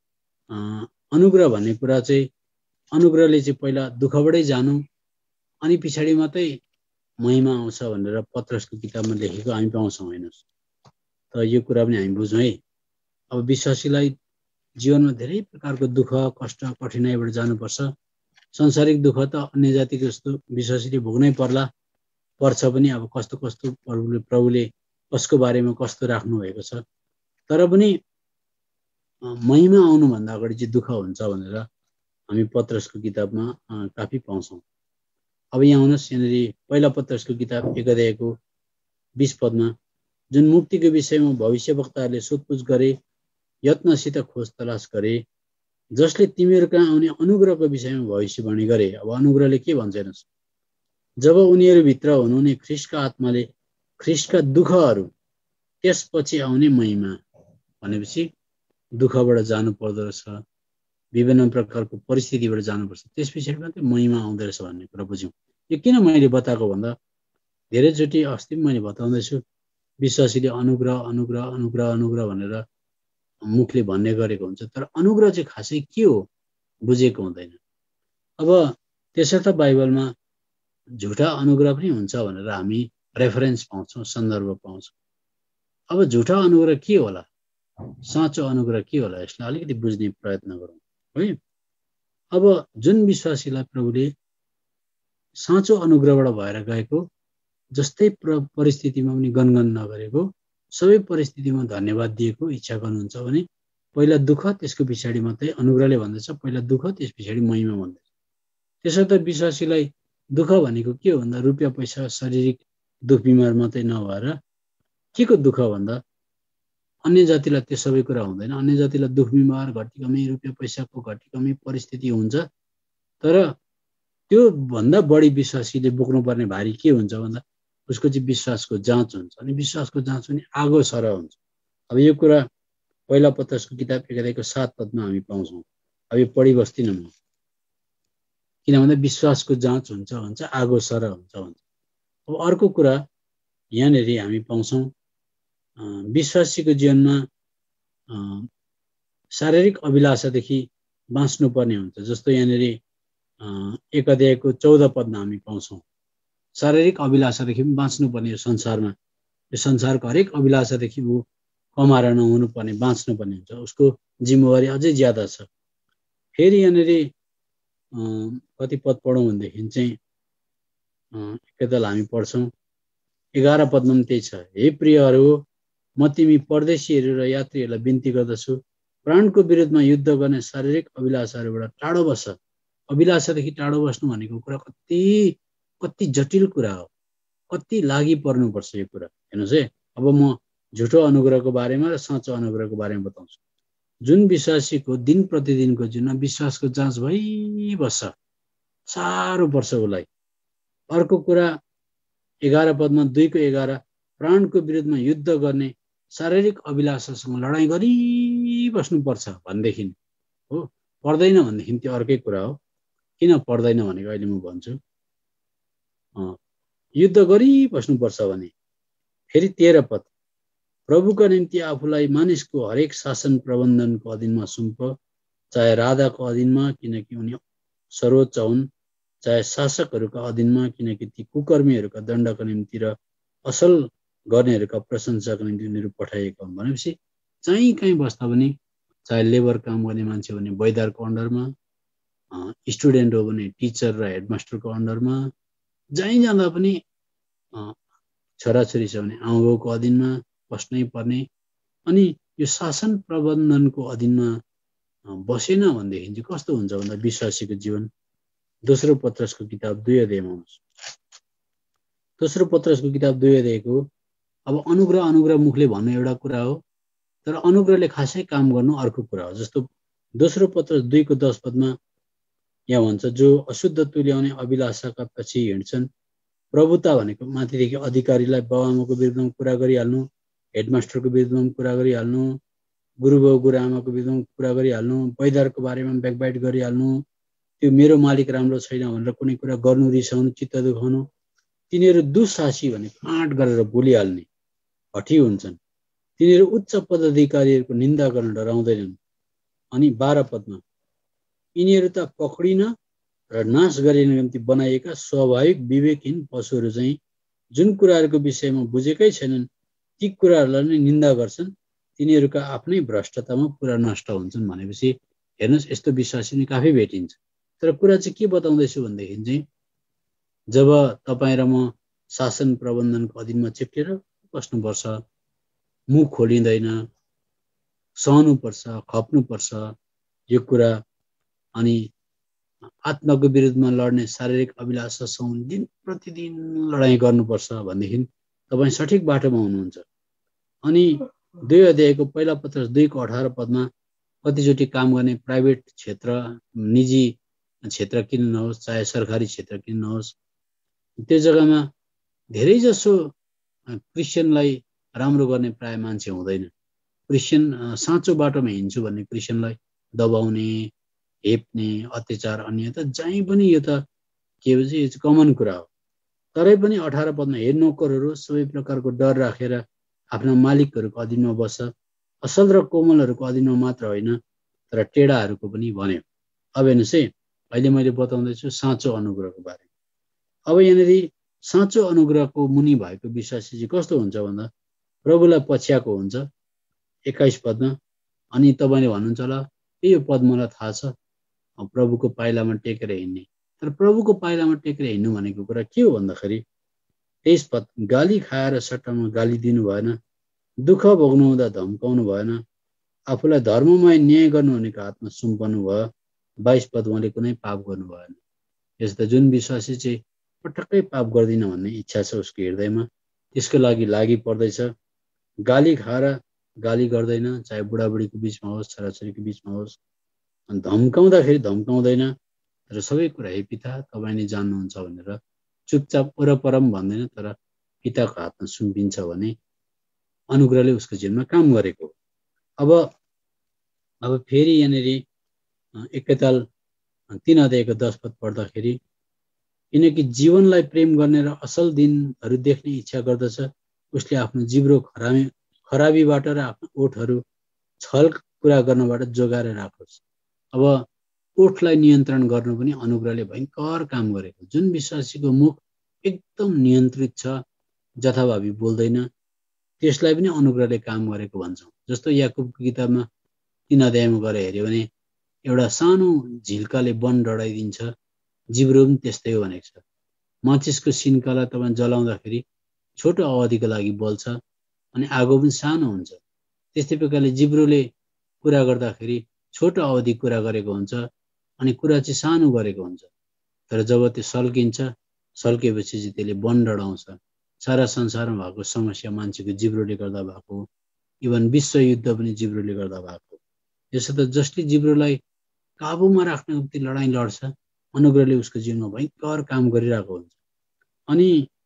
अनुग्रह भन्ने कुरा चाहिँ अनुग्रहले चाहिँ पहिला दुःखबाटै जानु अनि पछाडि मात्रै महिमा आउँछ भनेर पत्रसको किताबमा लेखेको हामी पाउँछौँ होइन। त यो कुरा पनि हामी बुझौँ है। अब विश्वासीलाई जीवनमा धेरै प्रकारको दुःख कष्ट कठिनाइबाट जानुपर्छ। संसारिक दुःख त अन्य जातिको जस्तो विश्वासीले भोग्नै पर्ला पर्छ पनि। अब कस्तो कस्तो प्रभुले प्रभुले कसको बारेमा कस्तो राख्नु भएको छ। तर पनि महिमा आउनुभन्दा अगाडि चाहिँ दुःख हुन्छ भनेर हामी पत्रसको किताबमा काफी पाउँछौँ। अब यहाँ आउनुहोस्, यहाँनिर पहिला पत्रसको किताब एक अध्यायको बीस पदमा जुन मुक्तिको विषयमा भविष्यवक्ताहरूले सोधपुछ गरे, यत्नसित खोज तलास गरे, जसले तिमीहरू कहाँ आउने अनुग्रहको विषयमा भविष्यवाणी गरे। अब अनुग्रहले के भन्छ हेर्नुहोस्, जब उनीहरूभित्र हुनुहुने ख्रिस्टका आत्माले ख्रिस्टका दुःखहरू त्यसपछि आउने महिमा भनेपछि दुःखबाट जानु पर्दो रहेछ, विभिन्न प्रकारको परिस्थितिबाट जानुपर्छ, त्यस पछाडि मात्रै महिमा आउँदो रहेछ भन्ने कुरा बुझ्यौँ। यो किन मैले बताएको भन्दा धेरैचोटि अस्ति पनि मैले बताउँदैछु, विश्वासीले अनुग्रह अनुग्रह अनुग्रह अनुग्रह भनेर मुखले भन्ने गरेको हुन्छ, तर अनुग्रह चाहिँ खासै के हो बुझेको हुँदैन। अब त्यसर्थ बाइबलमा झुटा अनुग्रह पनि हुन्छ भनेर हामी रेफरेन्स पाउँछौँ, सन्दर्भ पाउँछौँ। अब झुटा अनुग्रह के होला, साँचो अनुग्रह के होला, यसलाई अलिकति बुझ्ने प्रयत्न गरौँ है। अब जुन विश्वासीलाई प्रभुले साँचो अनुग्रहबाट भएर गएको, जस्तै परिस्थितिमा पनि गनगन नगरेको, सबै परिस्थितिमा धन्यवाद दिएको इच्छा गर्नुहुन्छ भने पहिला दुःख त्यसको पछाडि मात्रै अनुग्रहले भन्दछ, पहिला दुःख त्यस पछाडि महिमा भन्दछ। त्यसर्थ विश्वासीलाई दुःख भनेको के हो भन्दा रुपियाँ पैसा शारीरिक दुःख बिमार मात्रै नभएर के को दुःख भन्दा अन्य जातिलाई त्यो सबै कुरा हुँदैन। अन्य जातिलाई दुःख बिमार घटी कमी रुपियाँ पैसाको घटी कमी परिस्थिति हुन्छ, तर त्यो भन्दा बढी विश्वासीले बोक्नुपर्ने भारी के हुन्छ भन्दा उसको चाहिँ विश्वासको जाँच हुन्छ। अनि विश्वासको जाँच पनि आगो सरह हुन्छ। अब यो कुरा पहिला पत्रसको किताब एक अध्यायको सात पदमा हामी पाउँछौँ। अब यो पढी बस्दिनँ म, किन भन्दा विश्वासको जाँच हुन्छ भन्छ, आगो सरह हुन्छ भन्छ। अब अर्को कुरा यहाँनिर हामी पाउँछौँ, विश्वासीको जीवनमा शारीरिक अभिलाषादेखि बाँच्नुपर्ने हुन्छ। जस्तो यहाँनिर एक अध्यायको चौध पदमा हामी पाउँछौँ, शारीरिक अभिलाषादेखि पनि बाँच्नुपर्ने यो संसारमा, यो संसारको हरेक अभिलाषादेखि ऊ कमाएर नहुनुपर्ने, बाँच्नुपर्ने हुन्छ। उसको जिम्मेवारी अझै ज्यादा छ। फेरि यहाँनिर कति पद पढौँ भनेदेखि चाहिँ एकताल हामी पढ्छौँ, एघार पदमा पनि त्यही छ। हे प्रियहरू, म तिमी परदेशीहरू र यात्रीहरूलाई बिन्ती गर्दछु, प्राणको विरुद्धमा युद्ध गर्ने शारीरिक अभिलाषाहरूबाट टाढो बस। अभिलाषादेखि टाढो बस्नु भनेको कुरा कति कति जटिल कुरा हो, कति लागि पर्नुपर्छ यो कुरा। हेर्नुहोस् है, अब म झुटो अनुग्रहको बारेमा र साँचो अनुग्रहको बारेमा बताउँछु। जुन विश्वासीको दिन प्रतिदिनको जीवनमा विश्वासको जाँच भइबस्छ, साह्रो पर्छ उसलाई। अर्को कुरा एघार पदमा दुईको एघार, प्राणको विरुद्धमा युद्ध गर्ने शारीरिक अभिलाषासँग लडाइँ गरिबस्नुपर्छ भनेदेखि हो, पर्दैन भनेदेखि त्यो अर्कै कुरा हो। किन पर्दैन भनेको अहिले म भन्छु। युद्ध गरिबस्नुपर्छ भने फेरि तेह्र पद, प्रभुका निम्ति आफूलाई मानिसको हरेक शासन प्रबन्धनको अधीनमा सुम्प, चाहे राजाको अधीनमा किनकि उनी सर्वोच्च हुन्, चाहे शासकहरूका अधीनमा किनकि ती कुकर्मीहरूका दण्डका निम्ति र असल गर्नेहरूका प्रशंसाको निम्ति उनीहरू पठाइएका हुन्। भनेपछि चाहिँ कहीँ बस्दा पनि, चाहे लेबर काम गर्ने मान्छे भने बैदारको अन्डरमा, स्टुडेन्ट हो भने टिचर र हेडमास्टरको अन्डरमा, जहीँ जाँदा पनि छोराछोरी छ भने आमाबाउको अधीनमा बस्नै पर्ने। अनि यो शासन प्रबन्धनको अधीनमा बसेन भनेदेखि चाहिँ कस्तो हुन्छ भन्दा विश्वासीको जीवन। दोस्रो पत्रसको किताब दुई अध्यायमा आउँछ। दोस्रो पत्रसको किताब दुई अध्यायको अब अनुग्रह अनुग्रह मुखले भन्नु एउटा कुरा हो, तर अनुग्रहले खासै काम गर्नु अर्को कुरा हो। जस्तो दोस्रो पत्र दुईको दस पदमा यहाँ भन्छ, जो अशुद्ध तुल्याउने अभिलाषाका पछि हिँड्छन्, प्रभुता भनेको माथिदेखि अधिकारीलाई बाबुआमाको विरुद्धमा कुरा गरिहाल्नु, हेडमास्टरको विरुद्धमा कुरा गरिहाल्नु, गुरुबाउ गुरुआमाको विरुद्धमा कुरा गरिहाल्नु, पैदारको बारेमा ब्याकबाइट गरिहाल्नु, त्यो मेरो मालिक राम्रो छैन भनेर कुनै कुरा गर्नु, रिसाउनु, चित्त दुखाउनु, तिनीहरू दुःसाहसी भनेको आँट गरेर बोलिहाल्ने हठी हुन्छन्। तिनीहरू उच्च पदाधिकारीहरूको निन्दा गर्न डराउँदैनन्। अनि बाह्र पदमा यिनीहरू त पक्रिन र नाश गरिने निम्ति बनाइएका स्वाभाविक विवेकहीन पशुहरू चाहिँ जुन कुराहरूको विषयमा बुझेकै छैनन् ती कुराहरूलाई नै निन्दा गर्छन्, तिनीहरूका आफ्नै भ्रष्टतामा पुरा नष्ट हुन्छन् भनेपछि हेर्नुहोस्, यस्तो विश्वासी नि काफी भेटिन्छ। तर कुरा चाहिँ के बताउँदैछु भनेदेखि चाहिँ जब तपाईँ र म शासन प्रबन्धनको अधीनमा चिप्लेर बस्नुपर्छ, मुख खोलिँदैन, सहनुपर्छ, खप्नुपर्छ यो कुरा, अनि आत्माको विरुद्धमा लड्ने शारीरिक अभिलाषासँग दिन प्रतिदिन लडाइँ गर्नुपर्छ भनेदेखि तपाईँ सठिक बाटोमा हुनुहुन्छ। अनि दुई अध्यायको पहिला पत्र दुईको अठार पदमा कतिचोटि काम गर्ने प्राइभेट क्षेत्र, निजी क्षेत्र किन नहोस्, चाहे सरकारी क्षेत्र किन नहोस्, त्यो जग्गामा धेरै जसो क्रिस्चियनलाई राम्रो गर्ने प्राय मान्छे हुँदैन। क्रिस्चियन साँचो बाटोमा हिँड्छु भन्ने क्रिस्चियनलाई दबाउने, हेप्ने, अत्याचार, अन्य त जहीँ पनि यो त के भन्छ, यो चाहिँ कमन कुरा हो। तरै पनि अठार पदमा हे नोकरहरू सबै प्रकारको डर राखेर आफ्ना मालिकहरूको अधीनमा बस्छ, असल र कोमलहरूको अधीनमा मात्र होइन तर टेढाहरूको पनि भन्यो। अब हेर्नुहोस् है, अहिले मैले बताउँदैछु साँचो अनुग्रहको बारेमा। अब यहाँनिर साँचो अनुग्रहको मुनि भएको विश्वासी चाहिँ कस्तो हुन्छ भन्दा प्रभुलाई पछ्याएको हुन्छ एक्काइस पदमा। अनि तपाईँले भन्नुहुन्छ होला यो पद मलाई थाहा छ, प्रभुको पाइलामा टेकेर हिँड्ने। तर प्रभुको पाइलामा टेकेर हिँड्नु भनेको कुरा के हो भन्दाखेरि तेइस पद, गाली खाएर सट्टामा गाली दिनु भएन, दुःख भोग्नु हुँदा धम्काउनु भएन, आफूलाई धर्ममय न्याय गर्नु भनेको हातमा सुम्पनु भयो। बाइस पद, उहाँले कुनै पाप गर्नु भएन। यस्तो जुन विश्वासी चाहिँ पटक्कै पाप गर्दिन भन्ने इच्छा छ उसको हृदयमा, त्यसको लागि लागि पर्दैछ। गाली खाएर गाली गर्दैन, चाहे बुढाबुढीको बिचमा होस्, छोराछोरीको बिचमा होस्। अनि धम्काउँदाखेरि धम्काउँदैन, तर सबै कुरा हे पिता तपाईँले जान्नुहुन्छ भनेर चुपचाप वरपरम भन्दैन, तर पिताको हातमा सुम्पिन्छ भने अनुग्रहले उसको जीवनमा काम गरेको। अब अब फेरि यहाँनिर एकैताल तीन अध्यायको दस पद पढ्दाखेरि, किनकि जीवनलाई प्रेम गर्ने र असल दिनहरू देख्ने इच्छा गर्दछ, उसले आफ्नो जिब्रो खराबी खराबीबाट र आफ्नो ओठहरू छल कुरा गर्नबाट जोगाएर राखोस्। अब ओठलाई नियन्त्रण गर्नु पनि अनुग्रहले भयङ्कर काम गरेको। जुन विश्वासीको मुख एकदम नियन्त्रित छ, जथाभावी बोल्दैन, त्यसलाई पनि अनुग्रहले काम गरेको भन्छौँ। जस्तो याकुबको किताबमा तीन अध्यायमा गएर हेऱ्यो भने एउटा सानो झिल्काले वन डढाइदिन्छ, जिब्रो पनि त्यस्तै हो भनेको छ। माचिसको सिन्कालाई तपाईँ जलाउँदाखेरि छोटो अवधिको लागि बल्छ अनि आगो पनि सानो हुन्छ। त्यस्तै प्रकारले जिब्रोले कुरा गर्दाखेरि छोटो अवधि कुरा गरेको हुन्छ अनि कुरा चाहिँ सानो गरेको हुन्छ, तर जब त्यो सल्किन्छ, सल्केपछि चाहिँ त्यसले वन डढाउँछ। सारा संसारमा भएको समस्या मान्छेको जिब्रोले गर्दा भएको, इभन विश्वयुद्ध पनि जिब्रोले गर्दा भएको। यसो त जसले जिब्रोलाई काबुमा राख्ने निम्ति लडाइँ लड्छ, अनुग्रहले उसको जीवनमा भयङ्कर काम गरिरहेको हुन्छ। अनि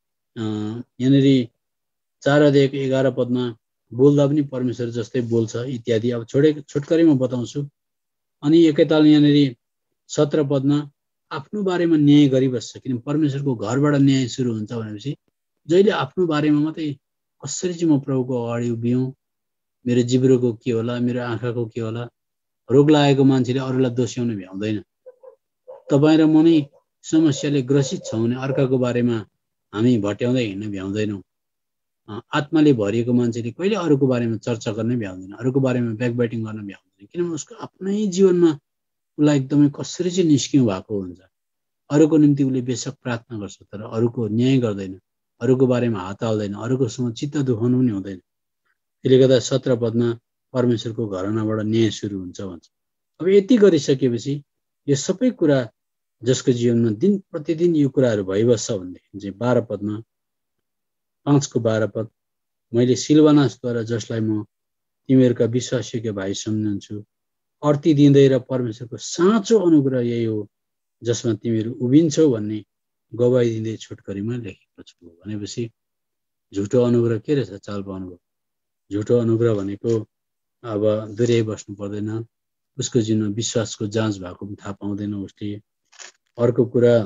यहाँनिर चार अध्यायको एघार पदमा बोल्दा पनि परमेश्वर जस्तै बोल्छ इत्यादि। अब छोडे छोटकरीमा बताउँछु। अनि एकैताल यहाँनिर सत्र पदमा आफ्नो बारेमा न्याय गरिबस्छ, किन परमेश्वरको घरबाट न्याय सुरु हुन्छ भनेपछि जहिले आफ्नो बारेमा मात्रै कसरी चाहिँ म प्रभुको अगाडि उभियौँ, मेरो जिब्रोको के होला, मेरो आँखाको के होला। रोग लागेको मान्छेले अरूलाई दोस्याउन भ्याउँदैन। तपाईँ र म नै समस्याले ग्रसित छौँ भने अर्काको बारेमा हामी भट्याउँदै हिँड्न भ्याउँदैनौँ। आत्माले भरिएको मान्छेले कहिले अरूको बारेमा चर्चा गर्न भ्याउँदैन, अरूको बारेमा ब्याकबाइटिङ गर्न भ्याउँदैन, किनभने उसको आफ्नै जीवनमा उसलाई एकदमै कसरी चाहिँ निस्किनु भएको हुन्छ। अरूको निम्ति उसले बेशक प्रार्थना गर्छ, तर अरूको न्याय गर्दैन, अरूको बारेमा हात हाल्दैन, अरूकोसँग चित्त दुखाउनु पनि हुँदैन। त्यसले गर्दा सत्र पदमा परमेश्वरको घरनाबाट न्याय सुरु हुन्छ भन्छ। अब यति गरिसकेपछि यो सबै कुरा जसको जीवनमा दिन प्रतिदिन यो कुराहरू भइबस्छ भनेदेखि चाहिँ बाह्र पदमा पाँचको बाह्र पद, मैले सिलवानासद्वारा जसलाई म तिमीहरूका विश्वासयोग्य भाइ सम्झन्छु। अर्ती दिँदै र परमेश्वरको साँचो अनुग्रह यही हो जसमा तिमीहरू उभिन्छौ भन्ने गवाई दिँदै छोटकरीमा लेखेको छु। भनेपछि झुटो अनुग्रह के रहेछ चाल पाउनुभयो। झुटो अनुग्रह भनेको अब दोहोऱ्याइ बस्नु पर्दैन, उसको जीवनमा विश्वासको जाँच भएको पनि थाहा पाउँदैन उसले। अर्को कुरा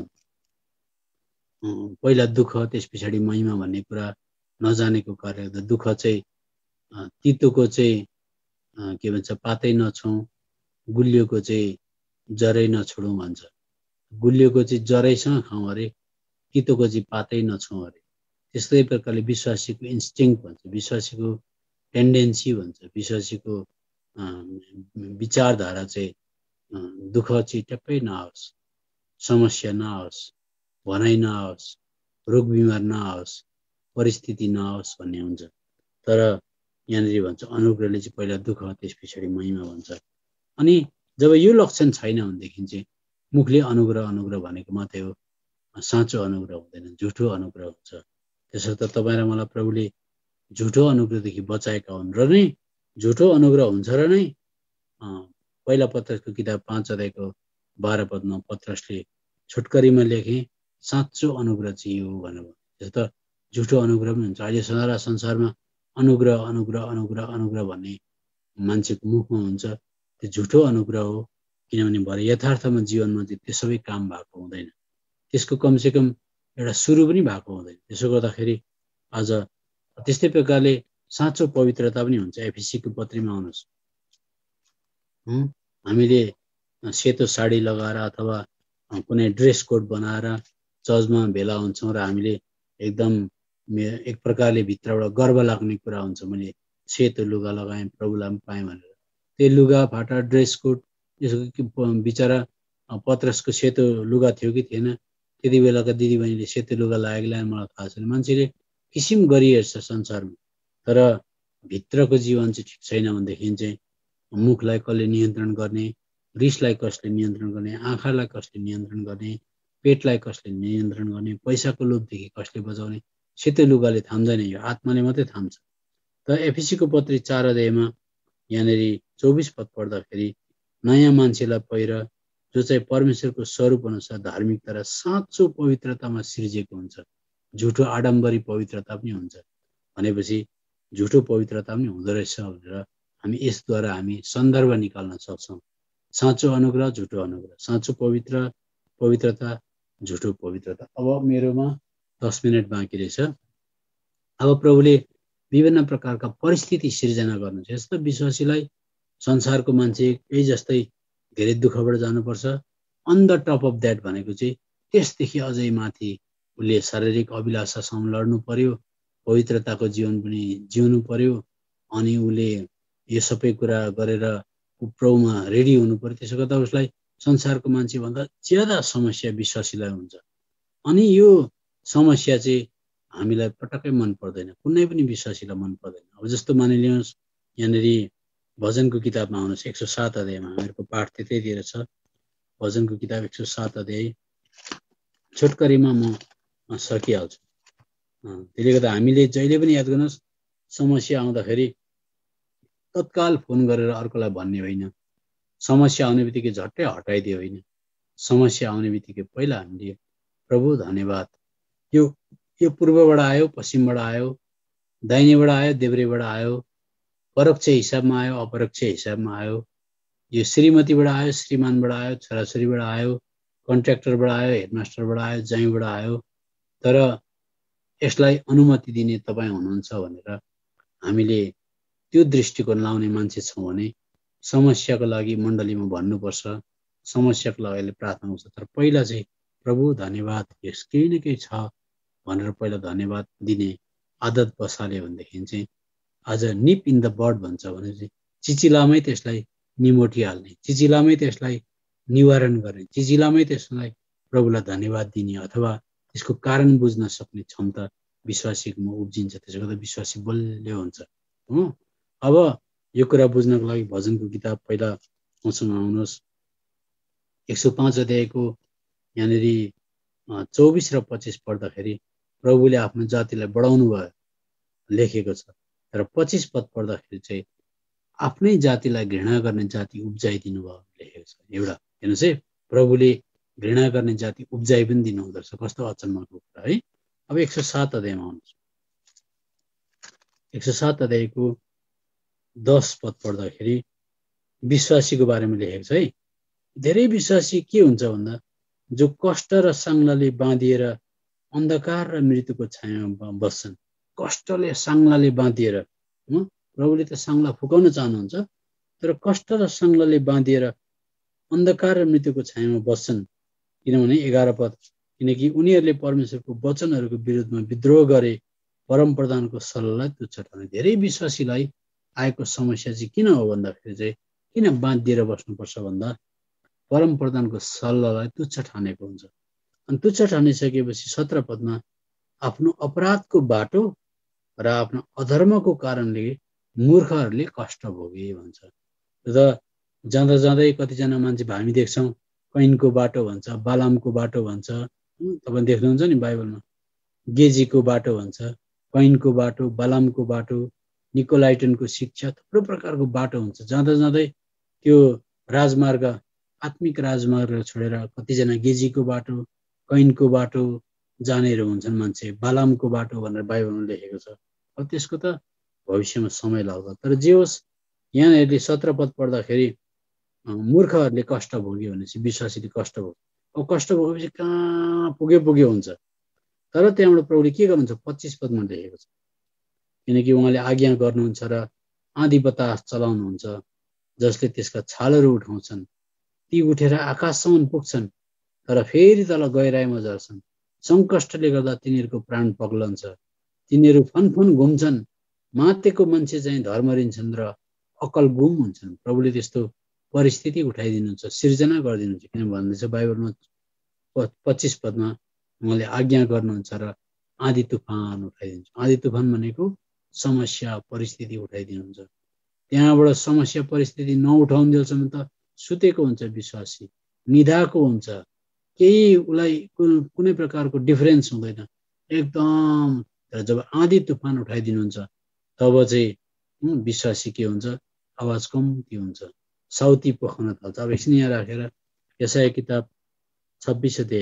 पहिला दुःख त्यस पछाडि महिमा भन्ने कुरा नजानेको कारणले गर्दा दुःख चाहिँ तितोको चाहिँ के भन्छ पातै नछौँ, गुलियोको चाहिँ जरै नछोडौँ भन्छ। गुलियोको चाहिँ जरैसँग खाउँ अरे, तितोको चाहिँ पातै नछौँ अरे। त्यस्तै प्रकारले विश्वासीको इन्स्टिङ्क्ट भन्छ, विश्वासीको टेन्डेन्सी भन्छ, विश्वासीको विचारधारा चाहिँ दुःख चाहिँ ट्याप्पै नआओस्, समस्या नआओस्, भनाइ नआओस्, रोग बिमार नआओस्, परिस्थिति नआओस् भन्ने हुन्छ। तर यहाँनिर भन्छ अनुग्रहले चाहिँ पहिला दुःख त्यस पछाडि महिमा भन्छ। अनि जब यो लक्षण छैन भनेदेखि चाहिँ मुखले अनुग्रह अनुग्रह भनेको मात्रै हो, साँचो अनुग्रह हुँदैन, झुठो अनुग्रह हुन्छ। त्यसर्थ तपाईँ र मलाई प्रभुले झुठो अनुग्रहदेखि बचाएका हुन् र नै झुठो अनुग्रह हुन्छ र नै पहिला पत्रसको किताब पाँच अध्यायको बाह्र पदमा पत्रसले छोटकरीमा लेखे साँचो अनुग्रह चाहिँ यो भनेर। त्यसो त झुठो अनुग्रह पनि हुन्छ। अहिले सारा संसारमा अनुग्रह अनुग्रह अनुग्रह अनुग्रह भन्ने मान्छेको मुखमा हुन्छ, त्यो झुठो अनुग्रह हो। किनभने भरे यथार्थमा जीवनमा चाहिँ त्यो सबै काम भएको हुँदैन, त्यसको कमसेकम एउटा सुरु पनि भएको हुँदैन। त्यसो गर्दाखेरि आज त्यस्तै प्रकारले साँचो पवित्रता पनि हुन्छ। एफिसीको पत्रीमा आउनुहोस्, हामीले सेतो साडी लगाएर अथवा कुनै ड्रेस कोड बनाएर चर्चमा भेला हुन्छौँ र हामीले एकदम एक प्रकारले भित्रबाट गर्व लाग्ने कुरा हुन्छ, मैले सेतो लुगा लगाएँ प्रभुलाई पनि पाएँ भनेर। त्यो लुगा फाटा ड्रेस कोड यसको बिचरा पत्रसको सेतो लुगा थियो कि थिएन, त्यति बेलाका दिदीबहिनीले सेतो लुगा लाग्यो कि मलाई थाहा छैन। मान्छेले किसिम गरिहेर्छ संसारमा, तर भित्रको जीवन चाहिँ ठिक छैन भनेदेखि चाहिँ मुखलाई कसले नियन्त्रण गर्ने, रिसलाई कसले नियन्त्रण गर्ने, आँखालाई कसले नियन्त्रण गर्ने, पेटलाई कसले नियन्त्रण गर्ने, पैसाको लोभदेखि कसले बचाउने, सेतो लुगाले थाम्दैन, यो आत्माले मात्रै थाम्छ। त एफिसीको पत्री चार अध्यायमा यहाँनिर चौबिस पद पढ्दाखेरि नयाँ मान्छेलाई पहिर जो चाहिँ परमेश्वरको स्वरूप अनुसार धार्मिकता र साँचो पवित्रतामा सिर्जिएको हुन्छ, झुठो आडम्बरी पवित्रता पनि हुन्छ। भनेपछि झुठो पवित्रता पनि हुँदो रहेछ भनेर हामी यसद्वारा हामी सन्दर्भ निकाल्न सक्छौँ। साँचो अनुग्रह, झुठो अनुग्रह, साँचो पवित्र पवित्रता, झुठो पवित्रता। अब मेरोमा दस मिनट बाँकी रहेछ। अब प्रभुले विभिन्न प्रकारका परिस्थिति सिर्जना गर्नुहुन्छ। यस्तो विश्वासीलाई संसारको मान्छे यही जस्तै धेरै दुःखबाट जानुपर्छ। On the top of that भनेको चाहिँ त्यसदेखि अझै माथि उसले शारीरिक अभिलाषासँग लड्नु पर्यो, पवित्रताको जीवन पनि जिउनु पर्यो, अनि उसले यो सबै कुरा गरेर प्रभुमा रेडी हुनु पर्यो। त्यसो गर्दा उसलाई संसारको मान्छेभन्दा ज्यादा समस्या विश्वासीलाई हुन्छ। अनि यो समस्या चाहिँ हामीलाई पटक्कै मन पर्दैन, कुनै पनि विश्वासीलाई मन पर्दैन। अब जस्तो मानिलिनुहोस् यहाँनिर भजनको किताबमा आउनुहोस्, एक सौ सात अध्यायमा हामीहरूको पाठ त्यतैतिर छ। भजनको किताब एक सौ सात अध्याय छोटकरीमा म सकिहाल्छु। त्यसले गर्दा हामीले जहिले पनि याद गर्नुहोस्, समस्या आउँदाखेरि तत्काल फोन गरेर अर्कोलाई भन्ने होइन, समस्या आउने बित्तिकै झट्टै हटाइदियो होइन। समस्या आउने बित्तिकै पहिला हामीले प्रभु धन्यवाद, यो यो पूर्वबाट आयो, पश्चिमबाट आयो, दाहिनेबाट आयो, देब्रेबाट आयो, परोक्ष हिसाबमा आयो, अपरोक्ष हिसाबमा आयो, यो श्रीमतीबाट आयो, श्रीमानबाट आयो, छोराछोरीबाट आयो, कन्ट्र्याक्टरबाट आयो, हेडमास्टरबाट आयो, ज्वाइँबाट आयो, तर यसलाई अनुमति दिने तपाईँ हुनुहुन्छ भनेर हामीले त्यो दृष्टिकोण लाउने मान्छे छौँ भने समस्याको लागि मण्डलीमा भन्नुपर्छ, समस्याको लागि प्रार्थना गर्छ। तर पहिला चाहिँ प्रभु धन्यवाद, यस केही न केही छ भनेर पहिला धन्यवाद दिने आदत बसाल्यो भनेदेखि चाहिँ आज निप इन द बड भन्छ भने चाहिँ चिचिलामै त्यसलाई निमोटिहाल्ने, चिचिलामै त्यसलाई निवारण गर्ने, चिचिलामै त्यसलाई प्रभुलाई धन्यवाद दिने अथवा त्यसको कारण बुझ्न सक्ने क्षमता विश्वासीकोमा उब्जिन्छ। त्यसो गर्दा विश्वासी बलियो हुन्छ। हो, अब यो कुरा बुझ्नको लागि भजनको किताब पहिला मसँग आउनुहोस्, एक सौ पाँच अध्यायको यहाँनिर चौबिस र पच्चिस पढ्दाखेरि प्रभुले आफ्नो जातिलाई बढाउनु भयो लेखेको छ। तर पच्चिस पद पढ्दाखेरि चाहिँ आफ्नै जातिलाई घृणा गर्ने जाति उब्जाइदिनु भयो लेखेको छ। एउटा हेर्नुहोस् है, प्रभुले घृणा गर्ने जाति उब्जाइ पनि दिनुहुँदो रहेछ। कस्तो अचम्मको कुरा है। अब एक सौ सात अध्यायमा आउनुहोस्। एक सौ सात अध्यायको दस पद पढ्दाखेरि विश्वासीको बारेमा लेखेको छ है। धेरै विश्वासी के हुन्छ भन्दा जो कष्ट र साङ्लाले बाँधिएर अन्धकार र मृत्युको छायामा बस्छन्। कष्टले साङ्लाले बाँधिएर, प्रभुले त साङ्ला फुकाउन चाहनुहुन्छ, तर कष्ट र साङ्लाले बाँधिएर अन्धकार र मृत्युको छायामा बस्छन्। किनभने एघार पद, किनकि उनीहरूले परमेश्वरको वचनहरूको विरुद्धमा विद्रोह गरे, परम प्रधानको सल्लाहलाई तुच्छ ठाने। धेरै विश्वासीलाई आएको समस्या चाहिँ किन हो भन्दाखेरि चाहिँ किन बाँधिएर बस्नुपर्छ भन्दा परम प्रधानको सल्लाहलाई तुच्छ ठानेको हुन्छ। अनि तुच्छ ठानिसकेपछि सत्र पदमा आफ्नो अपराधको बाटो र आफ्नो अधर्मको कारणले मूर्खहरूले कष्ट भोगे भन्छ। र जाँदा जाँदै कतिजना मान्छे हामी देख्छौँ कैनको बाटो भन्छ, बालामको बाटो भन्छ, तपाईँ देख्नुहुन्छ नि बाइबलमा, गेजीको बाटो भन्छ, कैनको बाटो, बालामको बाटो, निकोलाइटनको शिक्षा, थुप्रो प्रकारको बाटो हुन्छ। जाँदा जाँदै त्यो राजमार्ग, आत्मिक राजमार्ग छोडेर कतिजना गेजीको बाटो, कैनको बाटो जानेर हुन्छन् मान्छे, बालामको बाटो भनेर बाइबलमा लेखेको छ। अब त्यसको त भविष्यमा समय लाग्छ। तर जे होस्, यहाँनिर सत्र पद पढ्दाखेरि मूर्खहरूले कष्ट भोग्यो भनेपछि विश्वासीले कष्ट भोग्यो। अब कष्ट भोगेपछि कहाँ पुग्यो पुग्यो हुन्छ। तर त्यहाँबाट प्रभुले के गर्नुहुन्छ पच्चिस पदमा लेखेको छ, किनकि उहाँले आज्ञा गर्नुहुन्छ र आँधी बतास चलाउनुहुन्छ, जसले त्यसका छालहरू उठाउँछन्। ती उठेर आकाशसम्म पुग्छन् तर फेरि तल गहिराइमा झर्छन्। सङ्कष्टले गर्दा तिनीहरूको प्राण पग्लन्छ, तिनीहरू फनफन घुम्छन्, मातेको मान्छे चाहिँ धर्मरिन्छन् र अकल गुम हुन्छन्। प्रभुले त्यस्तो परिस्थिति उठाइदिनुहुन्छ, सिर्जना गरिदिनुहुन्छ। किन भन्दैछ बाइबलमा पच्चिस पदमा उहाँले आज्ञा गर्नुहुन्छ र आँधी तुफान उठाइदिन्छ। आँधी तुफान भनेको समस्या परिस्थिति उठाइदिनुहुन्छ। त्यहाँबाट समस्या परिस्थिति नउठाउन्जेलसम्म त सुतेको हुन्छ विश्वासी, निधाएको हुन्छ, केही उसलाई कुनै प्रकारको डिफरेन्स हुँदैन एकदम। तर जब आँधी तुफान उठाइदिनुहुन्छ तब चाहिँ विश्वासी के हुन्छ, आवाज कम्ती हुन्छ, साउती पोखाउन थाल्छ। अब एकछिन यहाँ राखेर यशाया किताब छब्बिस अध्याय,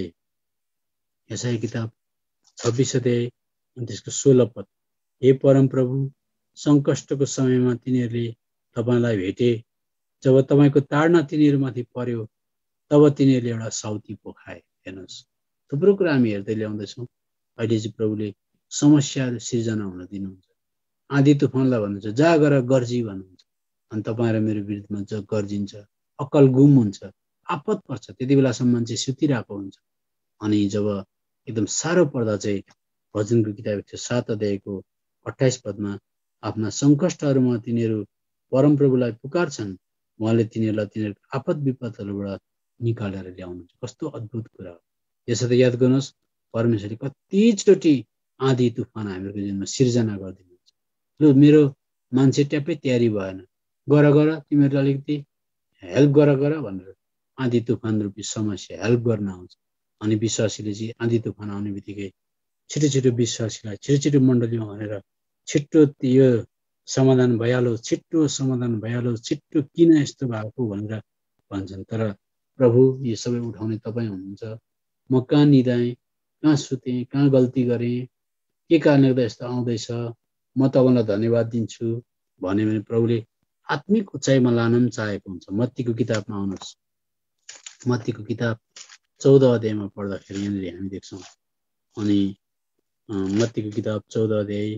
यशाया किताब छब्बिस अध्याय अनि त्यसको सोह्र पद, हे परम प्रभु, सङ्कष्टको समयमा तिनीहरूले तपाईँलाई भेटे, जब तपाईँको ताडना तिनीहरूमाथि पर्यो तब तिनीहरूले एउटा साउती पोखाए। हेर्नुहोस्, थुप्रो कुरा हामी हेर्दै ल्याउँदैछौँ। अहिले चाहिँ प्रभुले समस्याहरू सिर्जना हुन दिनुहुन्छ। आँधी तुफानलाई भन्नुहुन्छ जा गर गर्जी भन्नुहुन्छ, अनि तपाईँ र मेरो विरुद्धमा जो गर्जिन्छ, अक्कल गुम हुन्छ, आपत पर्छ। त्यति बेलासम्म मान्छे सुतिरहेको हुन्छ। अनि जब एकदम साह्रो पर्दा चाहिँ भजनको किताब एक सौ सात अध्यायको अट्ठाइस पदमा आफ्ना सङ्कष्टहरूमा तिनीहरू परमप्रभुलाई पुकार्छन्, उहाँले तिनीहरूलाई तिनीहरूको आपद विपदहरूबाट निकालेर ल्याउनुहुन्छ। कस्तो अद्भुत कुरा हो। यसो त याद गर्नुहोस्, परमेश्वरले कतिचोटि आँधी तुफान हामीहरूको जीवनमा सिर्जना गरिदिनुहुन्छ। लु मेरो मान्छे ट्याप्पै तयारी भएन, गर गर तिमीहरूले अलिकति हेल्प गर गर भनेर आँधी तुफान रूपी समस्या हेल्प गर्न आउँछ। अनि विश्वासीले चाहिँ आँधी तुफान आउने बित्तिकै छिटो छिटो विश्वासीलाई छिटो छिटो मण्डलीमा भनेर छिट्टो यो समाधान भइहालोस्, छिट्टो समाधान भइहालोस्, छिट्टो किन यस्तो भएको भनेर भन्छन्। तर प्रभु यो सबै उठाउने तपाईँ हुनुहुन्छ। म कहाँ निधाएँ, कहाँ सुतेँ, कहाँ गल्ती गरेँ, के कारणले गर्दा यस्तो आउँदैछ, म तपाईँलाई धन्यवाद दिन्छु भन्यो भने प्रभुले आत्मिक उचाइमा लान पनि चाहेको हुन्छ। मत्तीको किताबमा आउनुहोस्, मत्तीको किताब चौध अध्यायमा पढ्दाखेरि यहाँनिर हामी देख्छौँ। अनि मत्तीको किताब चौध अध्याय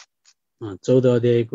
चौध अध्यायको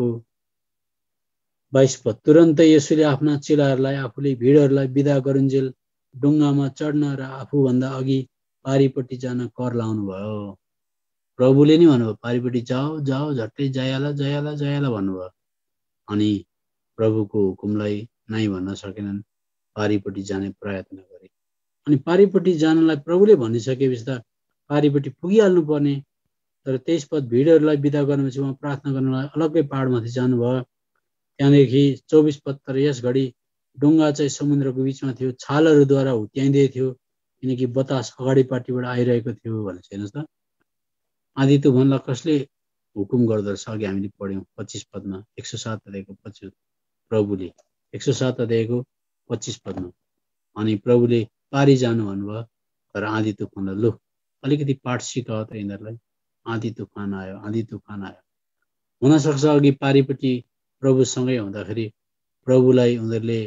बाइस पद, तुरन्तै यसुले आफ्ना चेलाहरूलाई आफूले भिडहरूलाई बिदा गरुन्जेल डुङ्गामा चढ्न र आफूभन्दा अघि पारिपट्टि जान कर लाउनु भयो। प्रभुले नै भन्नुभयो पारिपट्टि जाओ जाओ झट्टै जाइहाल जाइहाल जाइहाल भन्नुभयो। अनि प्रभुको हुकुमलाई नाइ भन्न सकेनन्, पारिपट्टि जाने प्रयत्न गरे। अनि पारिपट्टि जानलाई प्रभुले भनिसकेपछि त पारिपट्टि पुगिहाल्नु पर्ने। तर तेइस पद, भिडहरूलाई बिदा गर्नेपछि उहाँ प्रार्थना गर्नलाई अलग्गै पहाडमाथि जानुभयो। त्यहाँदेखि चौबिस पद, तर यस घडी डुङ्गा चाहिँ समुद्रको बिचमा थियो, छालहरूद्वारा हुत्याइँदै थियो किनकि बतास अगाडिपट्टिबाट आइरहेको थियो भनेर। हेर्नुहोस् त, आँधी तुफानलाई कसले हुकुम गर्दो रहेछ, अघि हामीले पढ्यौँ पच्चिस पदमा, एक सौ सात अध्यायको पच्चिस प्रभुले एक सौ सात अध्यायको पच्चिस पदमा। अनि प्रभुले पारी जानु भन्नुभयो, तर आँधी तुफानलाई लु अलिकति पाठ सिकाओ त यिनीहरूलाई। आँधी तुफान आयो, आँधी तुफान आयो। हुनसक्छ अघि पारिपट्टि प्रभुसँगै हुँदाखेरि प्रभुलाई उनीहरूले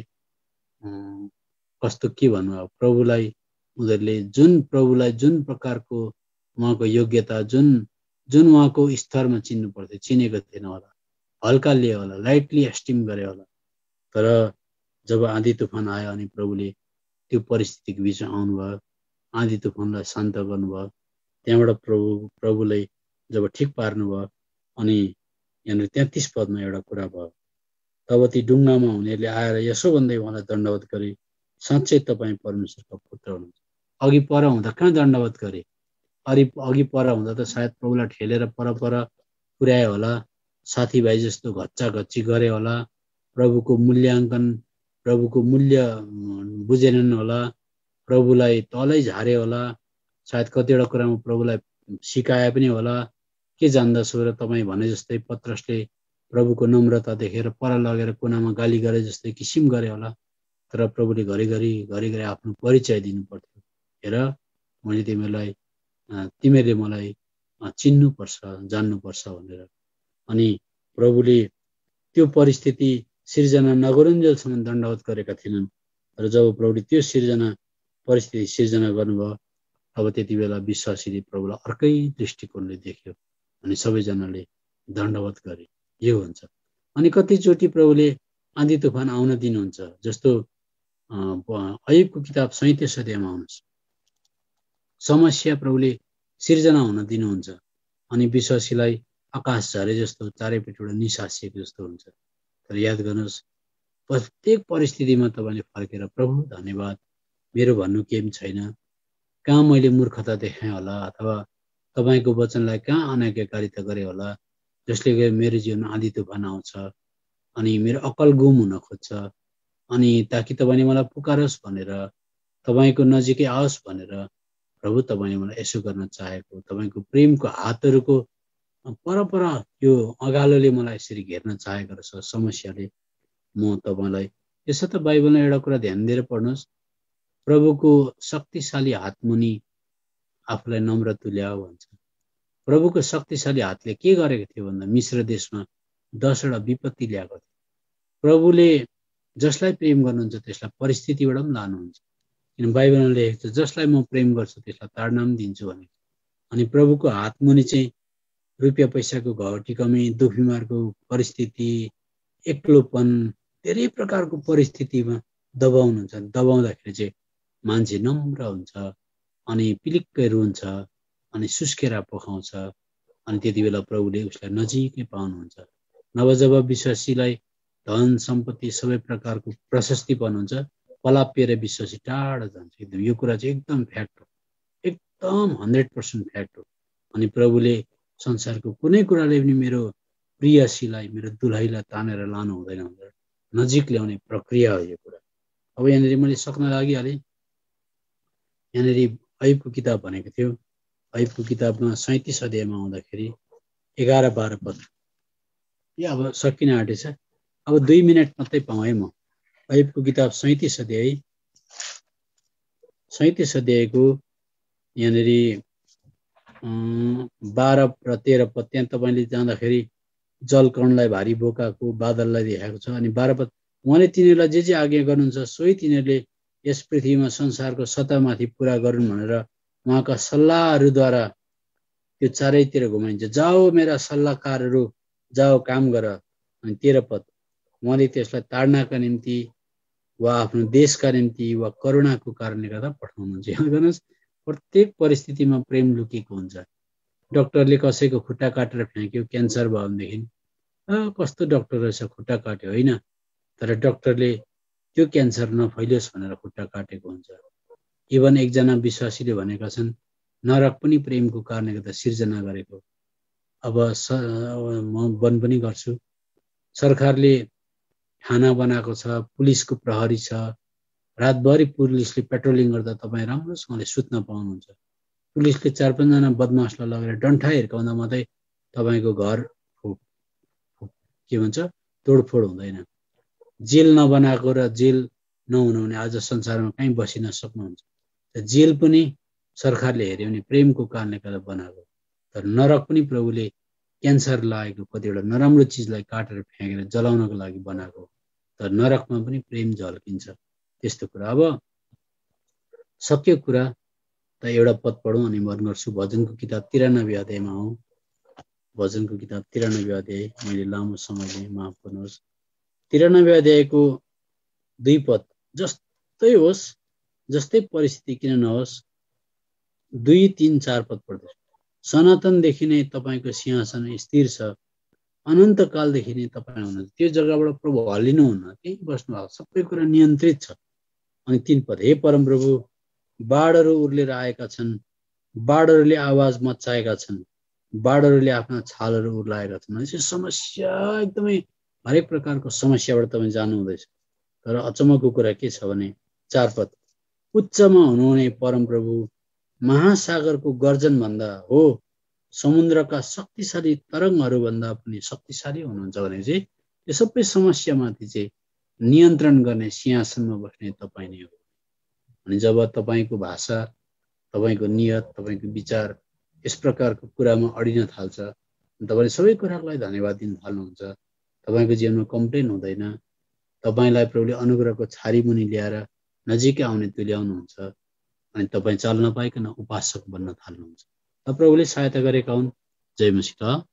कस्तो के भन्नुभयो, प्रभुलाई उनीहरूले जुन प्रभुलाई जुन प्रकारको उहाँको योग्यता जुन जुन उहाँको स्तरमा चिन्नु पर्थ्यो चिनेको थिएन होला, हल्का लिए होला, लाइटली एस्टिम गरे होला। तर जब आँधी तुफान आयो अनि प्रभुले त्यो परिस्थितिको बिचमा आउनुभयो, आँधी तुफानलाई शान्त गर्नुभयो, त्यहाँबाट प्रभु प्रभुलाई जब ठिक पार्नुभयो अनि यहाँनिर तेत्तिस पदमा एउटा कुरा भयो, तब ती डुङ्गामा हुनेहरूले आएर यसो भन्दै उहाँलाई दण्डवत गरे, साँच्चै तपाईँ परमेश्वरको पुत्र हुनुहुन्छ। अघि पर हुँदा कहाँ दण्डवत गरे? अघि अघि पर हुँदा त सायद प्रभुलाई ठेलेर पर पर पुर्यायो होला, साथीभाइ जस्तो घच्चा घच्ची गरे होला, प्रभुको मूल्याङ्कन प्रभुको मूल्य बुझेनन् होला, प्रभुलाई तलै झारे होला, सायद कतिवटा कुरामा प्रभुलाई सिकाए पनि होला, के जान्दछु र तपाईँ भने जस्तै पत्रसले प्रभुको नम्रता देखेर पर लगेर कुनामा गाली गरे जस्तै किसिम गरे होला। तर प्रभुले घरिघरि घरिघरि आफ्नो परिचय दिनु पर्थ्यो, हेर मैले तिमीलाई तिमीहरूले मलाई चिन्नुपर्छ, जान्नुपर्छ भनेर। अनि प्रभुले त्यो परिस्थिति सिर्जना नगरुन्जेलसम्म दण्डवत गरेका थिएनन्, तर जब प्रभुले त्यो सिर्जना परिस्थिति सिर्जना गर्नुभयो अब त्यति बेला विश्वासीले प्रभुलाई अर्कै दृष्टिकोणले देख्यो अनि सबैजनाले दण्डवत गरे। यो हुन्छ। अनि कतिचोटि प्रभुले आँधी तुफान आउन दिनुहुन्छ, जस्तो अयुबको किताब सैँतिस अध्यायमा आउनुहोस्, समस्या प्रभुले सिर्जना हुन दिनुहुन्छ अनि विश्वासीलाई आकाश झरे जस्तो चारैपट्टिबाट निसासिएको जस्तो हुन्छ। तर याद गर्नुहोस्, प्रत्येक परिस्थितिमा तपाईँले फर्केर प्रभु धन्यवाद, मेरो भन्नु केही पनि छैन, कहाँ मैले मूर्खता देखाएँ होला अथवा तपाईँको वचनलाई कहाँ अनाज्ञाकारिता गरेँ होला, जसले गर्दा मेरो जीवनमा आँधी तुफान आउँछ अनि मेरो अक्ल गुम हुन खोज्छ, अनि ताकि तपाईँले मलाई पुकारोस् भनेर, तपाईँको नजिकै आओस् भनेर प्रभु तपाईँले मलाई यसो गर्न चाहेको, तपाईँको प्रेमको हातहरूको परपर यो अगालोले मलाई यसरी घेर्न चाहेको रहेछ समस्याले, म तपाईँलाई यसो त बाइबलमा एउटा कुरा ध्यान दिएर पढ्नुहोस्, प्रभुको शक्तिशाली हात मुनि आफूलाई नम्र तुल्याऊ भन्छ। प्रभुको शक्तिशाली हातले के गरेको थियो भन्दा मिश्र देशमा दसवटा विपत्ति ल्याएको थियो। प्रभुले जसलाई प्रेम गर्नुहुन्छ त्यसलाई परिस्थितिबाट पनि लानुहुन्छ, किन बाइबलमा लेखेको छ जसलाई म प्रेम गर्छु त्यसलाई ताडना पनि दिन्छु भनेको। अनि प्रभुको हात मुनि चाहिँ रुपियाँ पैसाको घटी कमी, दुख बिमारको परिस्थिति, एक्लोपन, धेरै प्रकारको परिस्थितिमा दबाउनुहुन्छ। दबाउँदाखेरि चाहिँ मान्छे नम्र हुन्छ अनि पिलिक्कै रुन्छ अनि सुस्केरा पखाउँछ, अनि त्यति बेला प्रभुले उसलाई नजिकै पाउनुहुन्छ। नभए जब विश्वासीलाई धन सम्पत्ति सबै प्रकारको प्रशस्तिपन हुन्छ, पलापिएर विश्वासी टाढा जान्छ। एकदम यो कुरा चाहिँ एकदम फ्याक्ट हो, एकदम हन्ड्रेड पर्सेन्ट फ्याक्ट हो। अनि प्रभुले संसारको कुनै कुराले पनि मेरो प्रियसीलाई, मेरो दुलहीलाई तानेर लानु हुँदैन भनेर नजिक ल्याउने प्रक्रिया हो यो कुरा। अब यहाँनिर मैले सक्न लागिहालेँ, यहाँनिर अयुबको किताब भनेको थियो, अयुबको किताबमा सैँतिस अध्यायमा आउँदाखेरि एघार बाह्र पद, यो अब सकिन आँटेछ, अब दुई मिनट मात्रै पाऊँ है म। अयुबको किताब सैँतिस अध्याय सैँतिस अध्यायको यहाँनिर बाह्र र तेह्र पद, त्यहाँ तपाईँले जाँदाखेरि जलकणलाई भारी बोकाको बादललाई देखाएको छ। अनि बाह्र पद, उहाँले तिनीहरूलाई जे जे आज्ञा गर्नुहुन्छ सोही तिनीहरूले यस पृथ्वीमा संसारको सतहमाथि पुरा गरून् भनेर उहाँका सल्लाहहरूद्वारा त्यो चारैतिर घुमाइन्छ। जाओ मेरा सल्लाहकारहरू, जाओ काम गर। अनि तेह्र पद, उहाँले त्यसलाई ताड्नका निम्ति वा आफ्नो देशका निम्ति वा करुणाको कारणले गर्दा पठाउनुहुन्छ। हेर्नुहोस्, प्रत्येक परिस्थितिमा प्रेम लुकेको हुन्छ। डक्टरले कसैको खुट्टा काटेर फ्याँक्यो, क्यान्सर भयो भनेदेखि कस्तो डक्टर रहेछ खुट्टा काट्यो, होइन, तर डक्टरले त्यो क्यान्सर नफैलियोस् भनेर खुट्टा काटेको हुन्छ। इभन एकजना विश्वासीले भनेका छन् नरक पनि प्रेमको कारणले गर्दा सिर्जना गरेको। अब स म बन पनि गर्छु, सरकारले खाना बनाएको छ, पुलिसको प्रहरी छ, रातभरि पुलिसले पेट्रोलिङ गर्दा तपाईँ राम्रोसँगले सुत्न पाउनुहुन्छ। पुलिसले चार पाँचजना बदमासलाई लगेर डन्ठा हिर्काउँदा मात्रै तपाईँको घर के भन्छ तोडफोड हुँदैन। जेल नबनाएको र जेल नहुनु भने आज संसारमा कहीँ बसिन सक्नुहुन्छ। जेल पनि सरकारले हेर्यो भने प्रेमको कारणले गर्दा बनाएको। तर नरक पनि प्रभुले क्यान्सर लागेको कतिवटा नराम्रो चिजलाई काटेर फ्याँकेर जलाउनको लागि बनाएको। तर नरकमा पनि प्रेम झल्किन्छ। त्यस्तो कुरा। अब सक्यो कुरा त एउटा पद पढौँ अनि मन गर्छु। भजनको किताब तिरानब्बे अध्यायमा हौ। भजनको किताब तिरानब्बे अध्याय, मैले लामो समय लिएँ, माफ गर्नुहोस्। तिरानब्बे अध्यायको दुई पद, जस्तै होस् जस्तै परिस्थिति किन नहोस्, दुई तीन चार पद पढ्दैछु। सनातनदेखि नै तपाईँको सिंहासन स्थिर छ, अनन्तकालदेखि नै तपाईँ हुनुहुन्छ। त्यो जग्गाबाट प्रभु हल्लिनुहुन्न, त्यही बस्नु भएको, सबै कुरा नियन्त्रित छ। अनि तीन पद, हे परमप्रभु, बाढहरू उर्लेर आएका छन्, बाढहरूले आवाज मचाएका छन्, बाढहरूले आफ्ना छालहरू उर्लाएका छन्। यसो समस्या, एकदमै हरेक प्रकारको समस्याबाट तपाईँ जानुहुँदैछ। तर अचम्मको कुरा के छ भने चार पद, उच्चमा हुनुहुने परमप्रभु महासागरको गर्जन भन्दा हो, समुद्रका शक्तिशाली तरङ्गहरूभन्दा पनि शक्तिशाली हुनुहुन्छ भने चाहिँ यो सबै समस्यामाथि चाहिँ नियन्त्रण गर्ने सिंहासनमा बस्ने तपाईँ नै हो। अनि जब तपाईँको भाषा, तपाईँको नियत, तपाईँको विचार यस प्रकारको कुरामा अडिन थाल्छ, तपाईँले सबै कुरालाई धन्यवाद दिन थाल्नुहुन्छ। तपाईँको जीवनमा कम्प्लेन हुँदैन। तपाईँलाई प्रभुले अनुग्रहको छारी मुनि ल्याएर नजिकै आउने तुल्याउनुहुन्छ। अनि तपाईँ चाल्न पाइकन उपासक बन्न थाल्नुहुन्छ। र प्रभुले सहायता गरेका हुन्। जय मसीह।